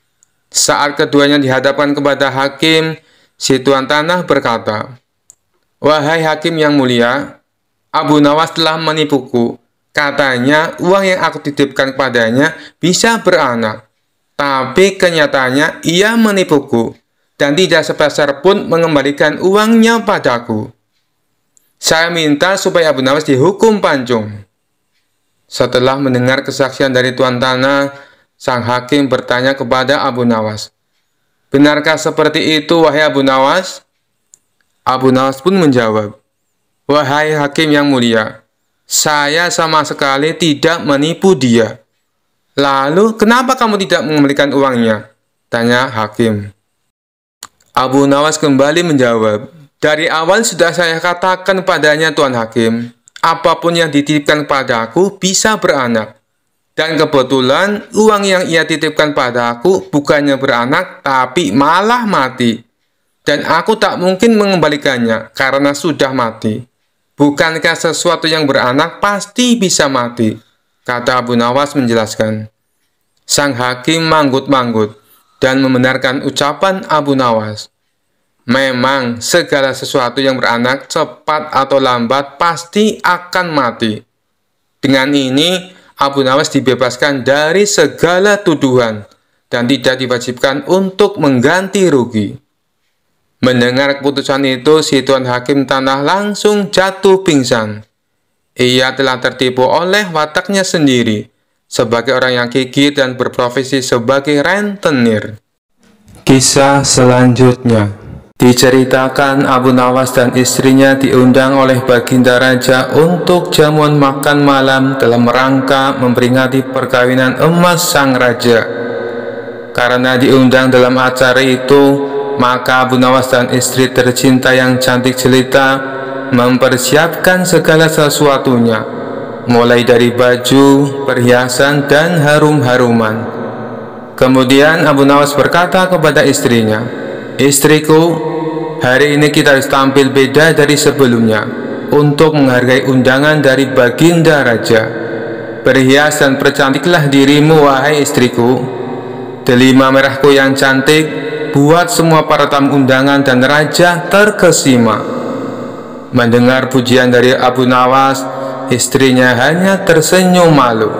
Saat keduanya dihadapkan kepada hakim, si tuan tanah berkata, "Wahai hakim yang mulia, Abu Nawas telah menipuku. Katanya uang yang aku titipkan kepadanya bisa beranak. Tapi kenyataannya ia menipuku dan tidak sepeser pun mengembalikan uangnya padaku. Saya minta supaya Abu Nawas dihukum pancung." Setelah mendengar kesaksian dari tuan tanah, sang hakim bertanya kepada Abu Nawas, "Benarkah seperti itu, wahai Abu Nawas?" Abu Nawas pun menjawab, "Wahai hakim yang mulia, saya sama sekali tidak menipu dia." "Lalu, kenapa kamu tidak mengembalikan uangnya?" tanya hakim. Abu Nawas kembali menjawab, "Dari awal sudah saya katakan padanya, Tuan Hakim, apapun yang dititipkan padaku bisa beranak. Dan kebetulan uang yang ia titipkan padaku bukannya beranak, tapi malah mati. Dan aku tak mungkin mengembalikannya karena sudah mati. Bukankah sesuatu yang beranak pasti bisa mati?" kata Abu Nawas menjelaskan. Sang hakim manggut-manggut dan membenarkan ucapan Abu Nawas. Memang segala sesuatu yang beranak cepat atau lambat pasti akan mati. Dengan ini, Abu Nawas dibebaskan dari segala tuduhan dan tidak diwajibkan untuk mengganti rugi. Mendengar keputusan itu, si tuan hakim tanah langsung jatuh pingsan. Ia telah tertipu oleh wataknya sendiri sebagai orang yang gigih dan berprofesi sebagai rentenir. Kisah selanjutnya diceritakan Abu Nawas dan istrinya diundang oleh Baginda Raja untuk jamuan makan malam dalam rangka memperingati perkawinan emas sang raja. Karena diundang dalam acara itu, maka Abu Nawas dan istri tercinta yang cantik jelita mempersiapkan segala sesuatunya, mulai dari baju, perhiasan, dan harum-haruman. Kemudian Abu Nawas berkata kepada istrinya, "Istriku, hari ini kita harus tampil beda dari sebelumnya untuk menghargai undangan dari Baginda Raja. Berhias dan percantiklah dirimu, wahai istriku. Delima merahku yang cantik buat semua para tamu undangan dan raja terkesima." Mendengar pujian dari Abu Nawas, istrinya hanya tersenyum malu.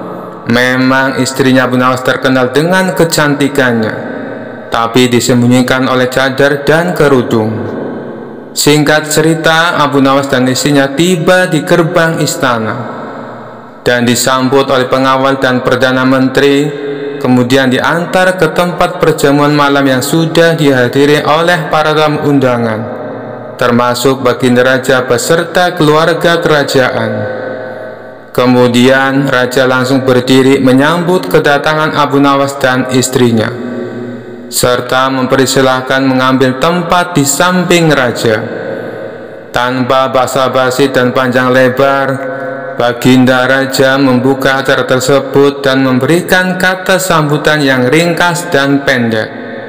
Memang istrinya Abu Nawas terkenal dengan kecantikannya, tapi disembunyikan oleh cadar dan kerudung. Singkat cerita, Abu Nawas dan istrinya tiba di gerbang istana dan disambut oleh pengawal dan Perdana Menteri, kemudian diantar ke tempat perjamuan malam yang sudah dihadiri oleh para tamu undangan, termasuk Baginda Raja beserta keluarga kerajaan. Kemudian Raja langsung berdiri menyambut kedatangan Abu Nawas dan istrinya, serta mempersilahkan mengambil tempat di samping Raja. Tanpa basa-basi dan panjang lebar, Baginda Raja membuka acara tersebut dan memberikan kata sambutan yang ringkas dan pendek.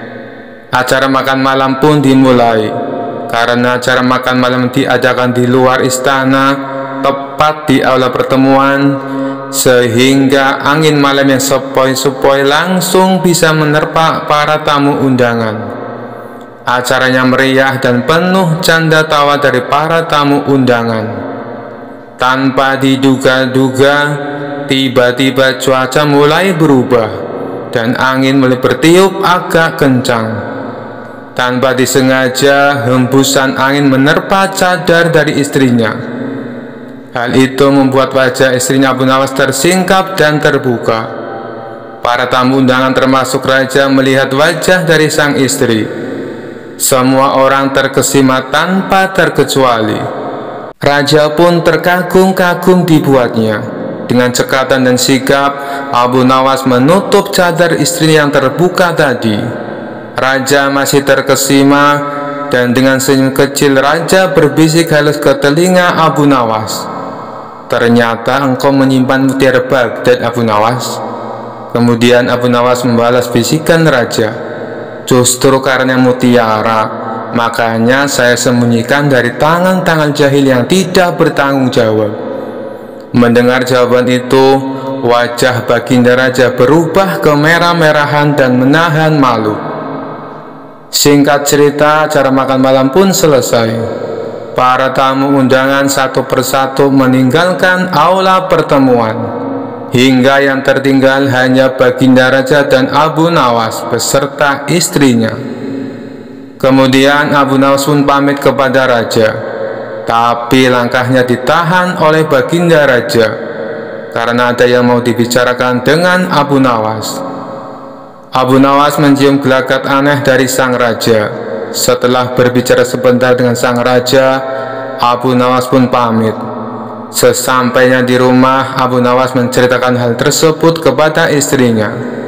Acara makan malam pun dimulai. Karena acara makan malam diadakan di luar istana, tepat di aula pertemuan, sehingga angin malam yang sepoi-sepoi langsung bisa menerpa para tamu undangan. Acaranya meriah dan penuh canda tawa dari para tamu undangan. Tanpa diduga-duga, tiba-tiba cuaca mulai berubah dan angin mulai bertiup agak kencang. Tanpa disengaja, hembusan angin menerpa cadar dari istrinya. Hal itu membuat wajah istrinya Abu Nawas tersingkap dan terbuka. Para tamu undangan termasuk Raja melihat wajah dari sang istri. Semua orang terkesima tanpa terkecuali. Raja pun terkagum-kagum dibuatnya. Dengan cekatan dan sigap, Abu Nawas menutup cadar istrinya yang terbuka tadi. Raja masih terkesima, dan dengan senyum kecil Raja berbisik halus ke telinga Abu Nawas, "Ternyata engkau menyimpan mutiara Baghdad, Abu Nawas." Kemudian Abu Nawas membalas bisikan Raja, "Justru karena mutiara, makanya saya sembunyikan dari tangan-tangan jahil yang tidak bertanggung jawab." Mendengar jawaban itu, wajah Baginda Raja berubah kemerah-merahan dan menahan malu. Singkat cerita, acara makan malam pun selesai. Para tamu undangan satu persatu meninggalkan aula pertemuan, hingga yang tertinggal hanya Baginda Raja dan Abu Nawas beserta istrinya. Kemudian Abu Nawas pun pamit kepada Raja, tapi langkahnya ditahan oleh Baginda Raja. karena ada yang mau dibicarakan dengan Abu Nawas. Abu Nawas mencium gelagat aneh dari sang raja. Setelah berbicara sebentar dengan sang raja, Abu Nawas pun pamit. Sesampainya di rumah, Abu Nawas menceritakan hal tersebut kepada istrinya.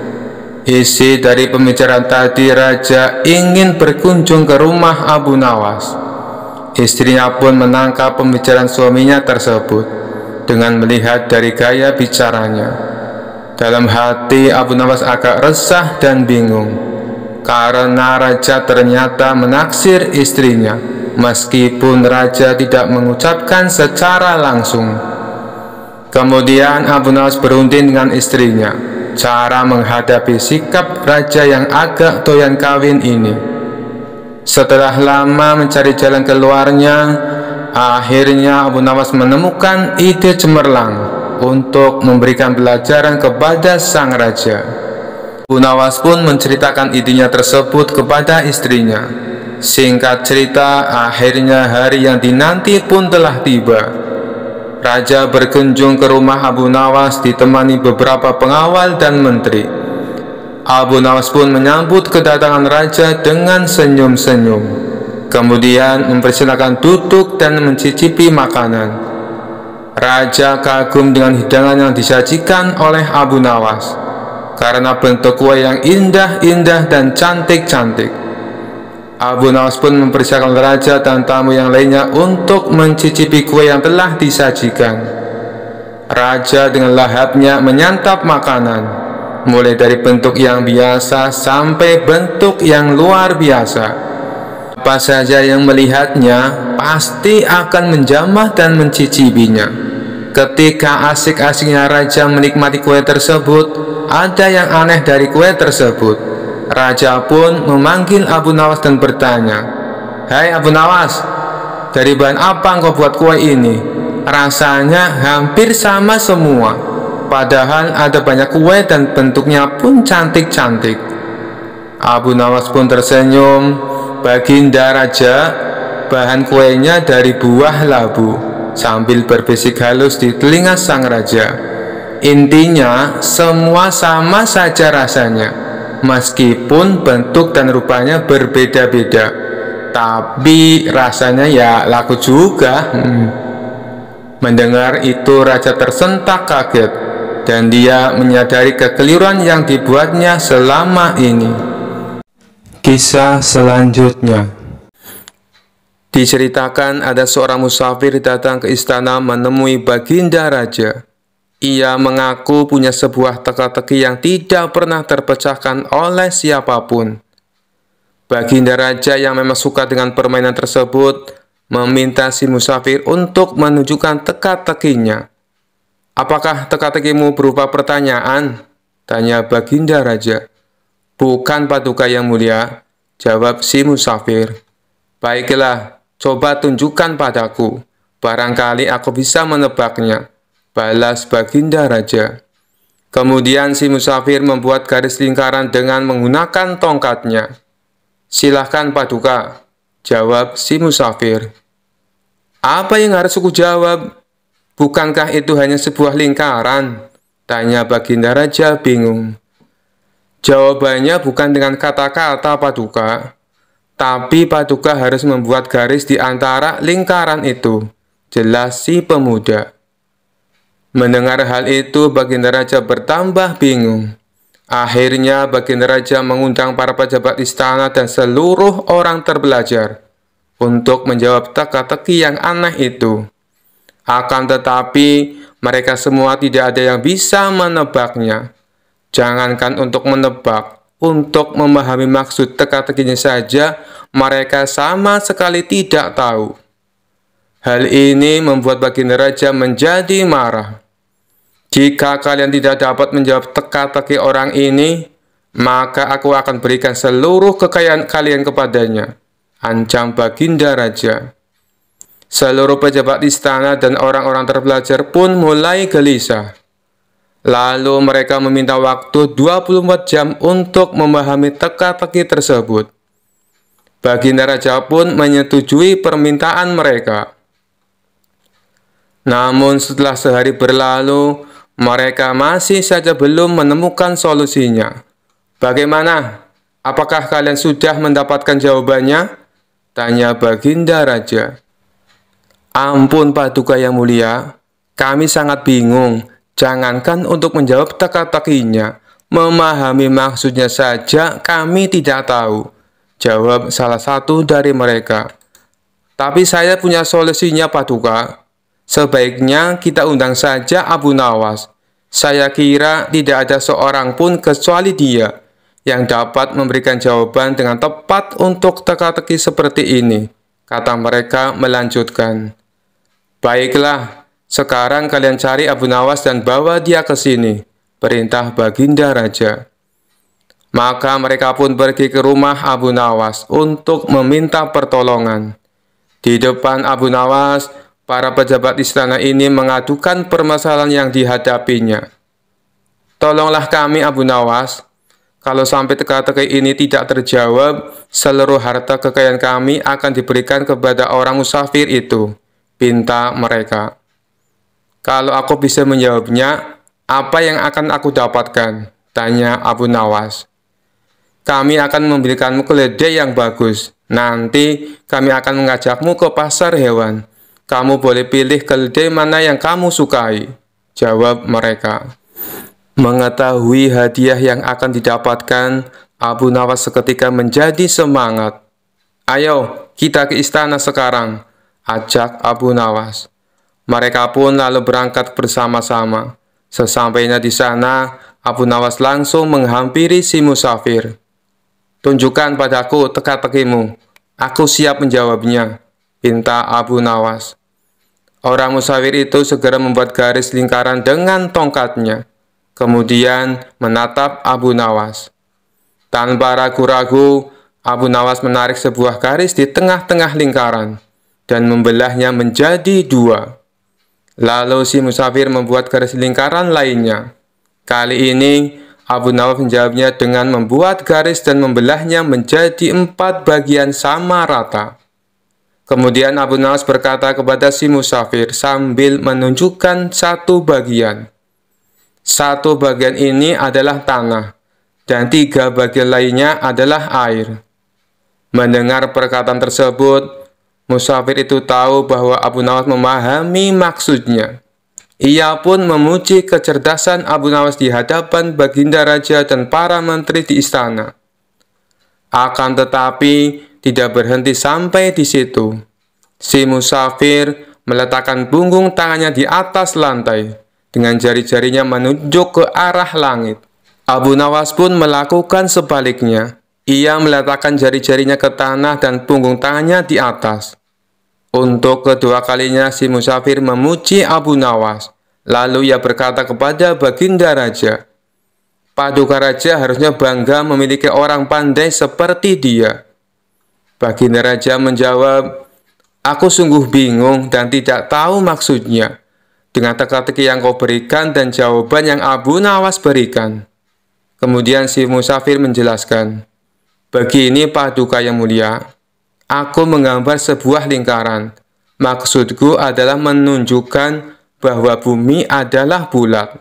Isi dari pembicaraan tadi, raja ingin berkunjung ke rumah Abu Nawas. Istrinya pun menangkap pembicaraan suaminya tersebut dengan melihat dari gaya bicaranya. Dalam hati Abu Nawas agak resah dan bingung, karena raja ternyata menaksir istrinya, meskipun raja tidak mengucapkan secara langsung. Kemudian Abu Nawas berunding dengan istrinya cara menghadapi sikap raja yang agak doyan kawin ini. Setelah lama mencari jalan keluarnya, akhirnya Abu Nawas menemukan ide cemerlang untuk memberikan pelajaran kepada sang raja. Abu Nawas pun menceritakan idenya tersebut kepada istrinya. Singkat cerita, akhirnya hari yang dinanti pun telah tiba. Raja berkunjung ke rumah Abu Nawas ditemani beberapa pengawal dan menteri. Abu Nawas pun menyambut kedatangan raja dengan senyum-senyum. Kemudian mempersilakan duduk dan mencicipi makanan. Raja kagum dengan hidangan yang disajikan oleh Abu Nawas karena bentuk kue yang indah-indah dan cantik-cantik. Abu Nawas pun mempersilakan raja dan tamu yang lainnya untuk mencicipi kue yang telah disajikan. Raja dengan lahapnya menyantap makanan, mulai dari bentuk yang biasa sampai bentuk yang luar biasa. Apa saja yang melihatnya pasti akan menjamah dan mencicipinya. Ketika asik-asiknya raja menikmati kue tersebut, ada yang aneh dari kue tersebut. Raja pun memanggil Abu Nawas dan bertanya, "Hai Abu Nawas, dari bahan apa engkau buat kue ini? Rasanya hampir sama semua, padahal ada banyak kue dan bentuknya pun cantik-cantik." Abu Nawas pun tersenyum. "Baginda Raja, bahan kuenya dari buah labu," sambil berbisik halus di telinga sang raja. "Intinya semua sama saja rasanya, meskipun bentuk dan rupanya berbeda-beda, tapi rasanya ya laku juga." Mendengar itu raja tersentak kaget, dan dia menyadari kekeliruan yang dibuatnya selama ini. Kisah selanjutnya diceritakan ada seorang musafir datang ke istana menemui baginda raja. Ia mengaku punya sebuah teka-teki yang tidak pernah terpecahkan oleh siapapun. Baginda raja yang memang suka dengan permainan tersebut meminta si musafir untuk menunjukkan teka-tekinya. "Apakah teka-tekimu berupa pertanyaan?" tanya baginda raja. "Bukan Paduka yang mulia," jawab si musafir. "Baiklah, coba tunjukkan padaku. Barangkali aku bisa menebaknya," balas baginda raja. Kemudian si musafir membuat garis lingkaran dengan menggunakan tongkatnya. "Silahkan Paduka," jawab si musafir. "Apa yang harus aku jawab? Bukankah itu hanya sebuah lingkaran?" tanya baginda raja bingung. "Jawabannya bukan dengan kata-kata Paduka, tapi Paduka harus membuat garis di antara lingkaran itu," jelas si pemuda. Mendengar hal itu, baginda raja bertambah bingung. Akhirnya baginda raja mengundang para pejabat istana dan seluruh orang terbelajar untuk menjawab teka-teki yang aneh itu. Akan tetapi mereka semua tidak ada yang bisa menebaknya. Jangankan untuk menebak, untuk memahami maksud teka-tekinya saja mereka sama sekali tidak tahu. Hal ini membuat baginda raja menjadi marah. "Jika kalian tidak dapat menjawab teka-teki orang ini, maka aku akan berikan seluruh kekayaan kalian kepadanya," ancam baginda raja. Seluruh pejabat istana dan orang-orang terbelajar pun mulai gelisah. Lalu mereka meminta waktu 24 jam untuk memahami teka-teki tersebut. Baginda raja pun menyetujui permintaan mereka. Namun setelah sehari berlalu, Mereka masih saja belum menemukan solusinya. Bagaimana? Apakah kalian sudah mendapatkan jawabannya? Tanya Baginda Raja. Ampun Paduka yang mulia, kami sangat bingung. Jangankan untuk menjawab teka-tekinya, memahami maksudnya saja kami tidak tahu. Jawab salah satu dari mereka. Tapi saya punya solusinya Paduka. Sebaiknya kita undang saja Abu Nawas. Saya kira tidak ada seorang pun kecuali dia yang dapat memberikan jawaban dengan tepat untuk teka-teki seperti ini, kata mereka melanjutkan. Baiklah, sekarang kalian cari Abu Nawas dan bawa dia ke sini, perintah Baginda Raja. Maka mereka pun pergi ke rumah Abu Nawas untuk meminta pertolongan. Di depan Abu Nawas, para pejabat istana ini mengadukan permasalahan yang dihadapinya. Tolonglah kami Abu Nawas, kalau sampai teka-teki ini tidak terjawab, seluruh harta kekayaan kami akan diberikan kepada orang musafir itu, pinta mereka. Kalau aku bisa menjawabnya, apa yang akan aku dapatkan? Tanya Abu Nawas. Kami akan memberikanmu keledai yang bagus. Nanti kami akan mengajakmu ke pasar hewan. Kamu boleh pilih keledai mana yang kamu sukai, jawab mereka. Mengetahui hadiah yang akan didapatkan, Abu Nawas seketika menjadi semangat. Ayo, kita ke istana sekarang, ajak Abu Nawas. Mereka pun lalu berangkat bersama-sama. Sesampainya di sana, Abu Nawas langsung menghampiri si musafir. Tunjukkan padaku teka-tekimu. Aku siap menjawabnya, pinta Abu Nawas. Orang musafir itu segera membuat garis lingkaran dengan tongkatnya. Kemudian menatap Abu Nawas. Tanpa ragu-ragu, Abu Nawas menarik sebuah garis di tengah-tengah lingkaran dan membelahnya menjadi dua. Lalu si musafir membuat garis lingkaran lainnya. Kali ini, Abu Nawas menjawabnya dengan membuat garis dan membelahnya menjadi 4 bagian sama rata. Kemudian Abu Nawas berkata kepada si musafir sambil menunjukkan satu bagian. Satu bagian ini adalah tanah, dan 3 bagian lainnya adalah air. Mendengar perkataan tersebut, musafir itu tahu bahwa Abu Nawas memahami maksudnya. Ia pun memuji kecerdasan Abu Nawas di hadapan Baginda Raja dan para menteri di istana. Akan tetapi, tidak berhenti sampai di situ. Si musafir meletakkan punggung tangannya di atas lantai, dengan jari-jarinya menunjuk ke arah langit. Abu Nawas pun melakukan sebaliknya. Ia meletakkan jari-jarinya ke tanah dan punggung tangannya di atas. Untuk kedua kalinya si musafir memuji Abu Nawas. Lalu ia berkata kepada Baginda Raja, Paduka Raja harusnya bangga memiliki orang pandai seperti dia. Baginda Raja menjawab, Aku sungguh bingung dan tidak tahu maksudnya dengan teka-teki yang kau berikan dan jawaban yang Abu Nawas berikan. Kemudian si musafir menjelaskan, Begini Paduka yang mulia, aku menggambar sebuah lingkaran. Maksudku adalah menunjukkan bahwa bumi adalah bulat.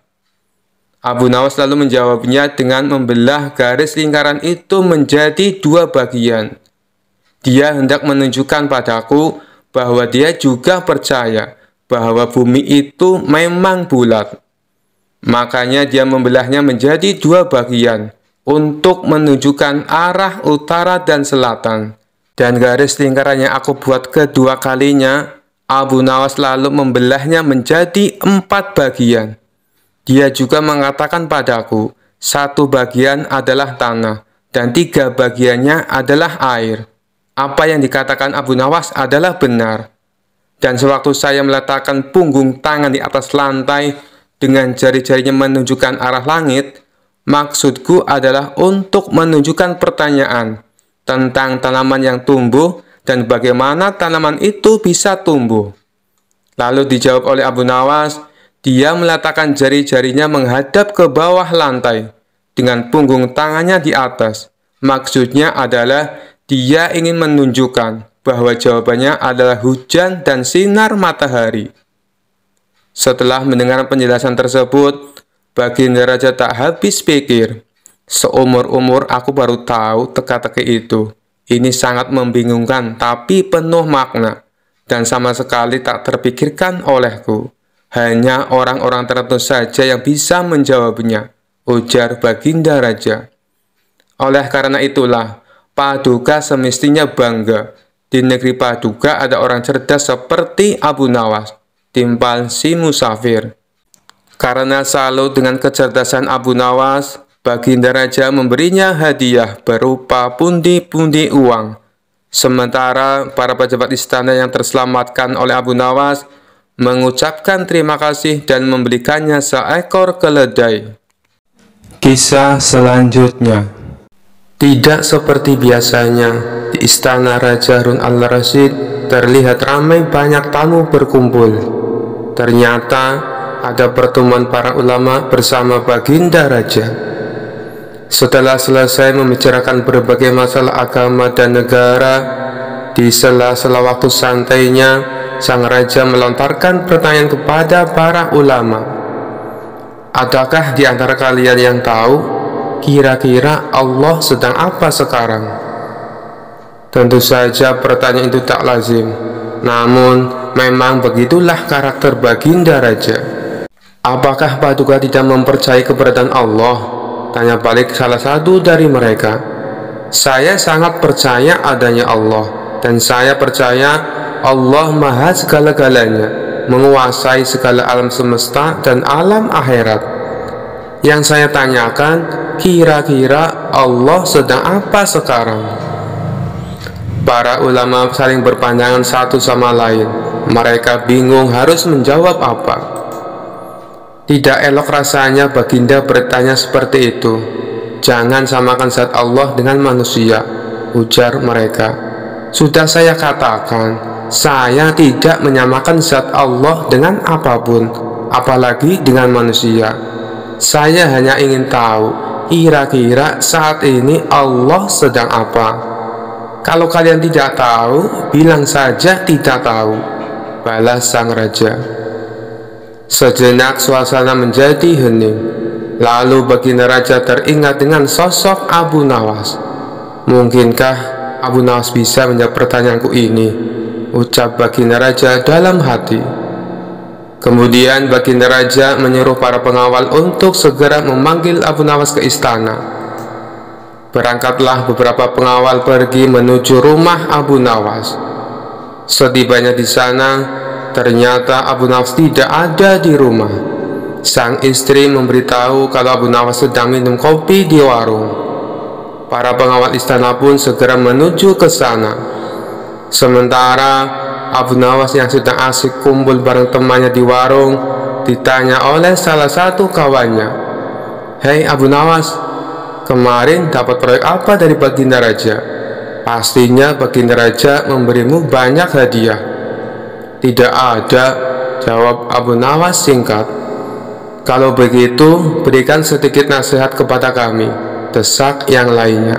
Abu Nawas lalu menjawabnya dengan membelah garis lingkaran itu menjadi 2 bagian. Dia hendak menunjukkan padaku bahwa dia juga percaya bahwa bumi itu memang bulat. Makanya dia membelahnya menjadi 2 bagian untuk menunjukkan arah utara dan selatan. Dan garis lingkaran yang aku buat kedua kalinya, Abu Nawas lalu membelahnya menjadi 4 bagian. Dia juga mengatakan padaku, 1 bagian adalah tanah, dan 3 bagiannya adalah air. Apa yang dikatakan Abu Nawas adalah benar. Dan sewaktu saya meletakkan punggung tangan di atas lantai, dengan jari-jarinya menunjukkan arah langit, maksudku adalah untuk menunjukkan pertanyaan tentang tanaman yang tumbuh dan bagaimana tanaman itu bisa tumbuh. Lalu dijawab oleh Abu Nawas, dia meletakkan jari-jarinya menghadap ke bawah lantai dengan punggung tangannya di atas. Maksudnya adalah dia ingin menunjukkan bahwa jawabannya adalah hujan dan sinar matahari. Setelah mendengar penjelasan tersebut, Baginda Raja tak habis pikir. Seumur-umur aku baru tahu teka-teki itu. Ini sangat membingungkan tapi penuh makna, dan sama sekali tak terpikirkan olehku. Hanya orang-orang tertentu saja yang bisa menjawabnya, ujar Baginda Raja. Oleh karena itulah, Paduka semestinya bangga. Di negeri Paduka ada orang cerdas seperti Abu Nawas, timpal si musafir. Karena salut dengan kecerdasan Abu Nawas, Baginda Raja memberinya hadiah berupa pundi-pundi uang. Sementara para pejabat istana yang terselamatkan oleh Abu Nawas mengucapkan terima kasih dan memberikannya seekor keledai. Kisah selanjutnya. Tidak seperti biasanya, di istana Raja Harun al-Rasyid terlihat ramai banyak tamu berkumpul. Ternyata ada pertemuan para ulama bersama Baginda Raja. Setelah selesai membicarakan berbagai masalah agama dan negara, di sela-sela waktu santainya, sang raja melontarkan pertanyaan kepada para ulama. Adakah di antara kalian yang tahu kira-kira Allah sedang apa sekarang? Tentu saja pertanyaan itu tak lazim, namun memang begitulah karakter Baginda Raja. Apakah Paduka tidak mempercayai keberadaan Allah? Tanya balik salah satu dari mereka. Saya sangat percaya adanya Allah, dan saya percaya Allah maha segala-galanya, menguasai segala alam semesta dan alam akhirat. Yang saya tanyakan, kira-kira Allah sedang apa sekarang? Para ulama saling berpandangan satu sama lain. Mereka bingung harus menjawab apa. Tidak elok rasanya Baginda bertanya seperti itu. Jangan samakan zat Allah dengan manusia, ujar mereka. Sudah saya katakan, saya tidak menyamakan zat Allah dengan apapun, apalagi dengan manusia. Saya hanya ingin tahu, kira-kira saat ini Allah sedang apa? Kalau kalian tidak tahu, bilang saja tidak tahu, balas sang raja. Sejenak suasana menjadi hening. Lalu Baginda Raja teringat dengan sosok Abu Nawas. Mungkinkah Abu Nawas bisa menjawab pertanyaanku ini? Ucap Baginda Raja dalam hati. Kemudian Baginda Raja menyuruh para pengawal untuk segera memanggil Abu Nawas ke istana. Berangkatlah beberapa pengawal pergi menuju rumah Abu Nawas. Setibanya di sana, ternyata Abu Nawas tidak ada di rumah. Sang istri memberitahu kalau Abu Nawas sedang minum kopi di warung. Para pengawal istana pun segera menuju ke sana. Sementara Abu Nawas yang sedang asik kumpul bareng temannya di warung ditanya oleh salah satu kawannya, "Hei Abu Nawas, kemarin dapat proyek apa dari Baginda Raja? Pastinya Baginda Raja memberimu banyak hadiah." "Tidak ada," jawab Abu Nawas singkat. "Kalau begitu, berikan sedikit nasihat kepada kami," desak yang lainnya.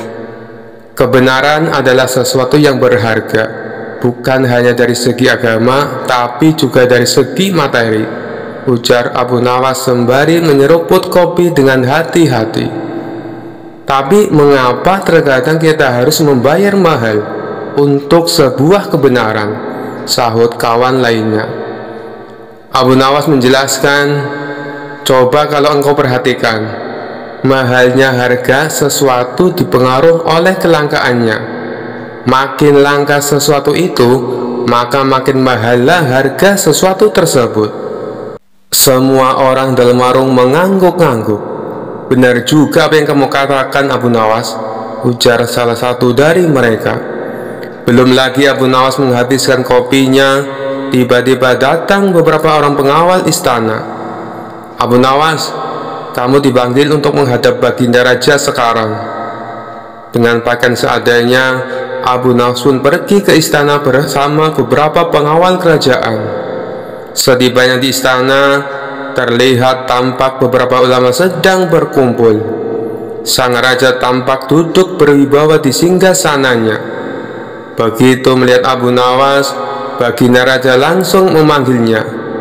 "Kebenaran adalah sesuatu yang berharga, bukan hanya dari segi agama, tapi juga dari segi materi," ujar Abu Nawas sembari menyeruput kopi dengan hati-hati. "Tapi mengapa terkadang kita harus membayar mahal untuk sebuah kebenaran?" sahut kawan lainnya. Abu Nawas menjelaskan, "Coba kalau engkau perhatikan, mahalnya harga sesuatu dipengaruhi oleh kelangkaannya. Makin langka sesuatu itu, maka makin mahallah harga sesuatu tersebut." Semua orang dalam warung mengangguk-angguk. "Benar juga apa yang kamu katakan, Abu Nawas," ujar salah satu dari mereka. Belum lagi Abu Nawas menghabiskan kopinya, tiba-tiba datang beberapa orang pengawal istana. "Abu Nawas, kamu dipanggil untuk menghadap Baginda Raja sekarang." Dengan pakaian seadanya, Abu Nawas pun pergi ke istana bersama beberapa pengawal kerajaan. Setibanya di istana, terlihat tampak beberapa ulama sedang berkumpul. Sang raja tampak duduk berwibawa di singgasananya. Begitu melihat Abu Nawas, Baginda Raja langsung memanggilnya.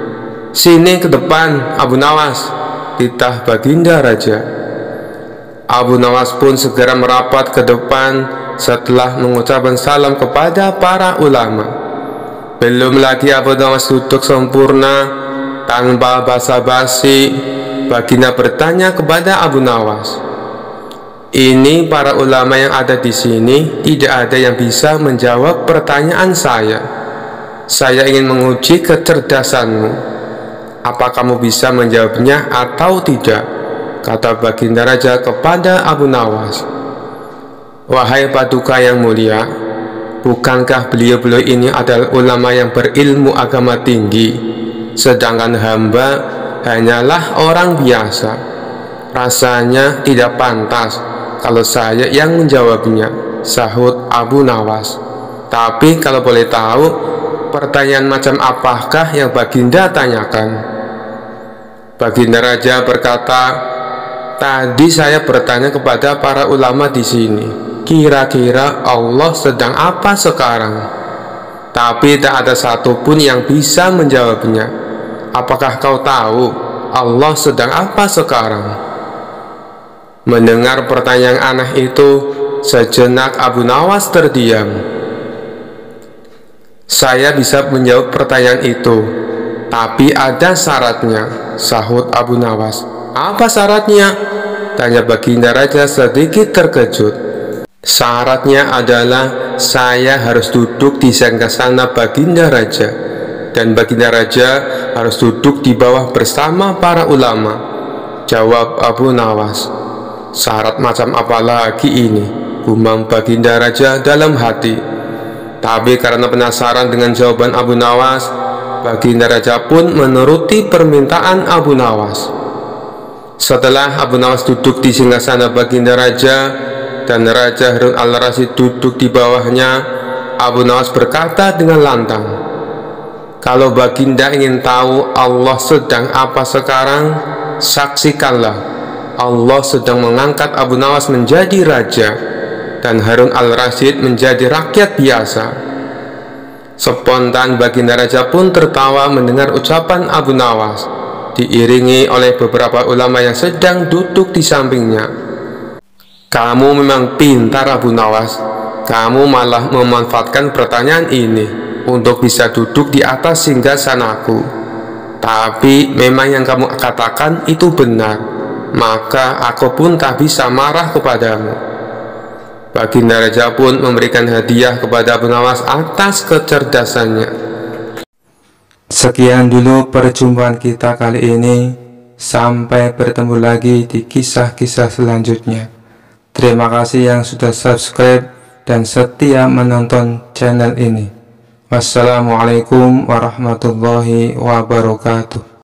"Sini ke depan, Abu Nawas," titah Baginda Raja. Abu Nawas pun segera merapat ke depan setelah mengucapkan salam kepada para ulama. Belum lagi Abu Nawas duduk sempurna, tanpa basa-basi, Baginda bertanya kepada Abu Nawas, "Ini para ulama yang ada di sini, tidak ada yang bisa menjawab pertanyaan saya. Saya ingin menguji kecerdasanmu. Apa kamu bisa menjawabnya atau tidak?" kata Baginda Raja kepada Abu Nawas. "Wahai paduka yang mulia, bukankah beliau-beliau ini adalah ulama yang berilmu agama tinggi, sedangkan hamba hanyalah orang biasa? Rasanya tidak pantas kalau saya yang menjawabnya," sahut Abu Nawas. "Tapi kalau boleh tahu, pertanyaan macam apakah yang Baginda tanyakan?" Baginda Raja berkata, "Tadi saya bertanya kepada para ulama di sini, kira-kira Allah sedang apa sekarang? Tapi tak ada satupun yang bisa menjawabnya. Apakah kau tahu Allah sedang apa sekarang?" Mendengar pertanyaan aneh itu, sejenak Abu Nawas terdiam. "Saya bisa menjawab pertanyaan itu, tapi ada syaratnya," sahut Abu Nawas. "Apa syaratnya?" tanya Baginda Raja sedikit terkejut. "Syaratnya adalah saya harus duduk di singgasana Baginda Raja, dan Baginda Raja harus duduk di bawah bersama para ulama," jawab Abu Nawas. "Syarat macam apa lagi ini?" gumam Baginda Raja dalam hati. Tapi karena penasaran dengan jawaban Abu Nawas, Baginda Raja pun menuruti permintaan Abu Nawas. Setelah Abu Nawas duduk di singgasana Baginda Raja dan Raja Harun al-Rasyid duduk di bawahnya, Abu Nawas berkata dengan lantang, "Kalau Baginda ingin tahu Allah sedang apa sekarang, saksikanlah, Allah sedang mengangkat Abu Nawas menjadi raja dan Harun al-Rasyid menjadi rakyat biasa." Spontan Baginda Raja pun tertawa mendengar ucapan Abu Nawas, diiringi oleh beberapa ulama yang sedang duduk di sampingnya. "Kamu memang pintar, Abu Nawas. Kamu malah memanfaatkan pertanyaan ini untuk bisa duduk di atas singgasanaku. Tapi memang yang kamu katakan itu benar, maka aku pun tak bisa marah kepadamu." Baginda Raja pun memberikan hadiah kepada Abu Nawas atas kecerdasannya. Sekian dulu perjumpaan kita kali ini. Sampai bertemu lagi di kisah-kisah selanjutnya. Terima kasih yang sudah subscribe dan setia menonton channel ini. Wassalamualaikum warahmatullahi wabarakatuh.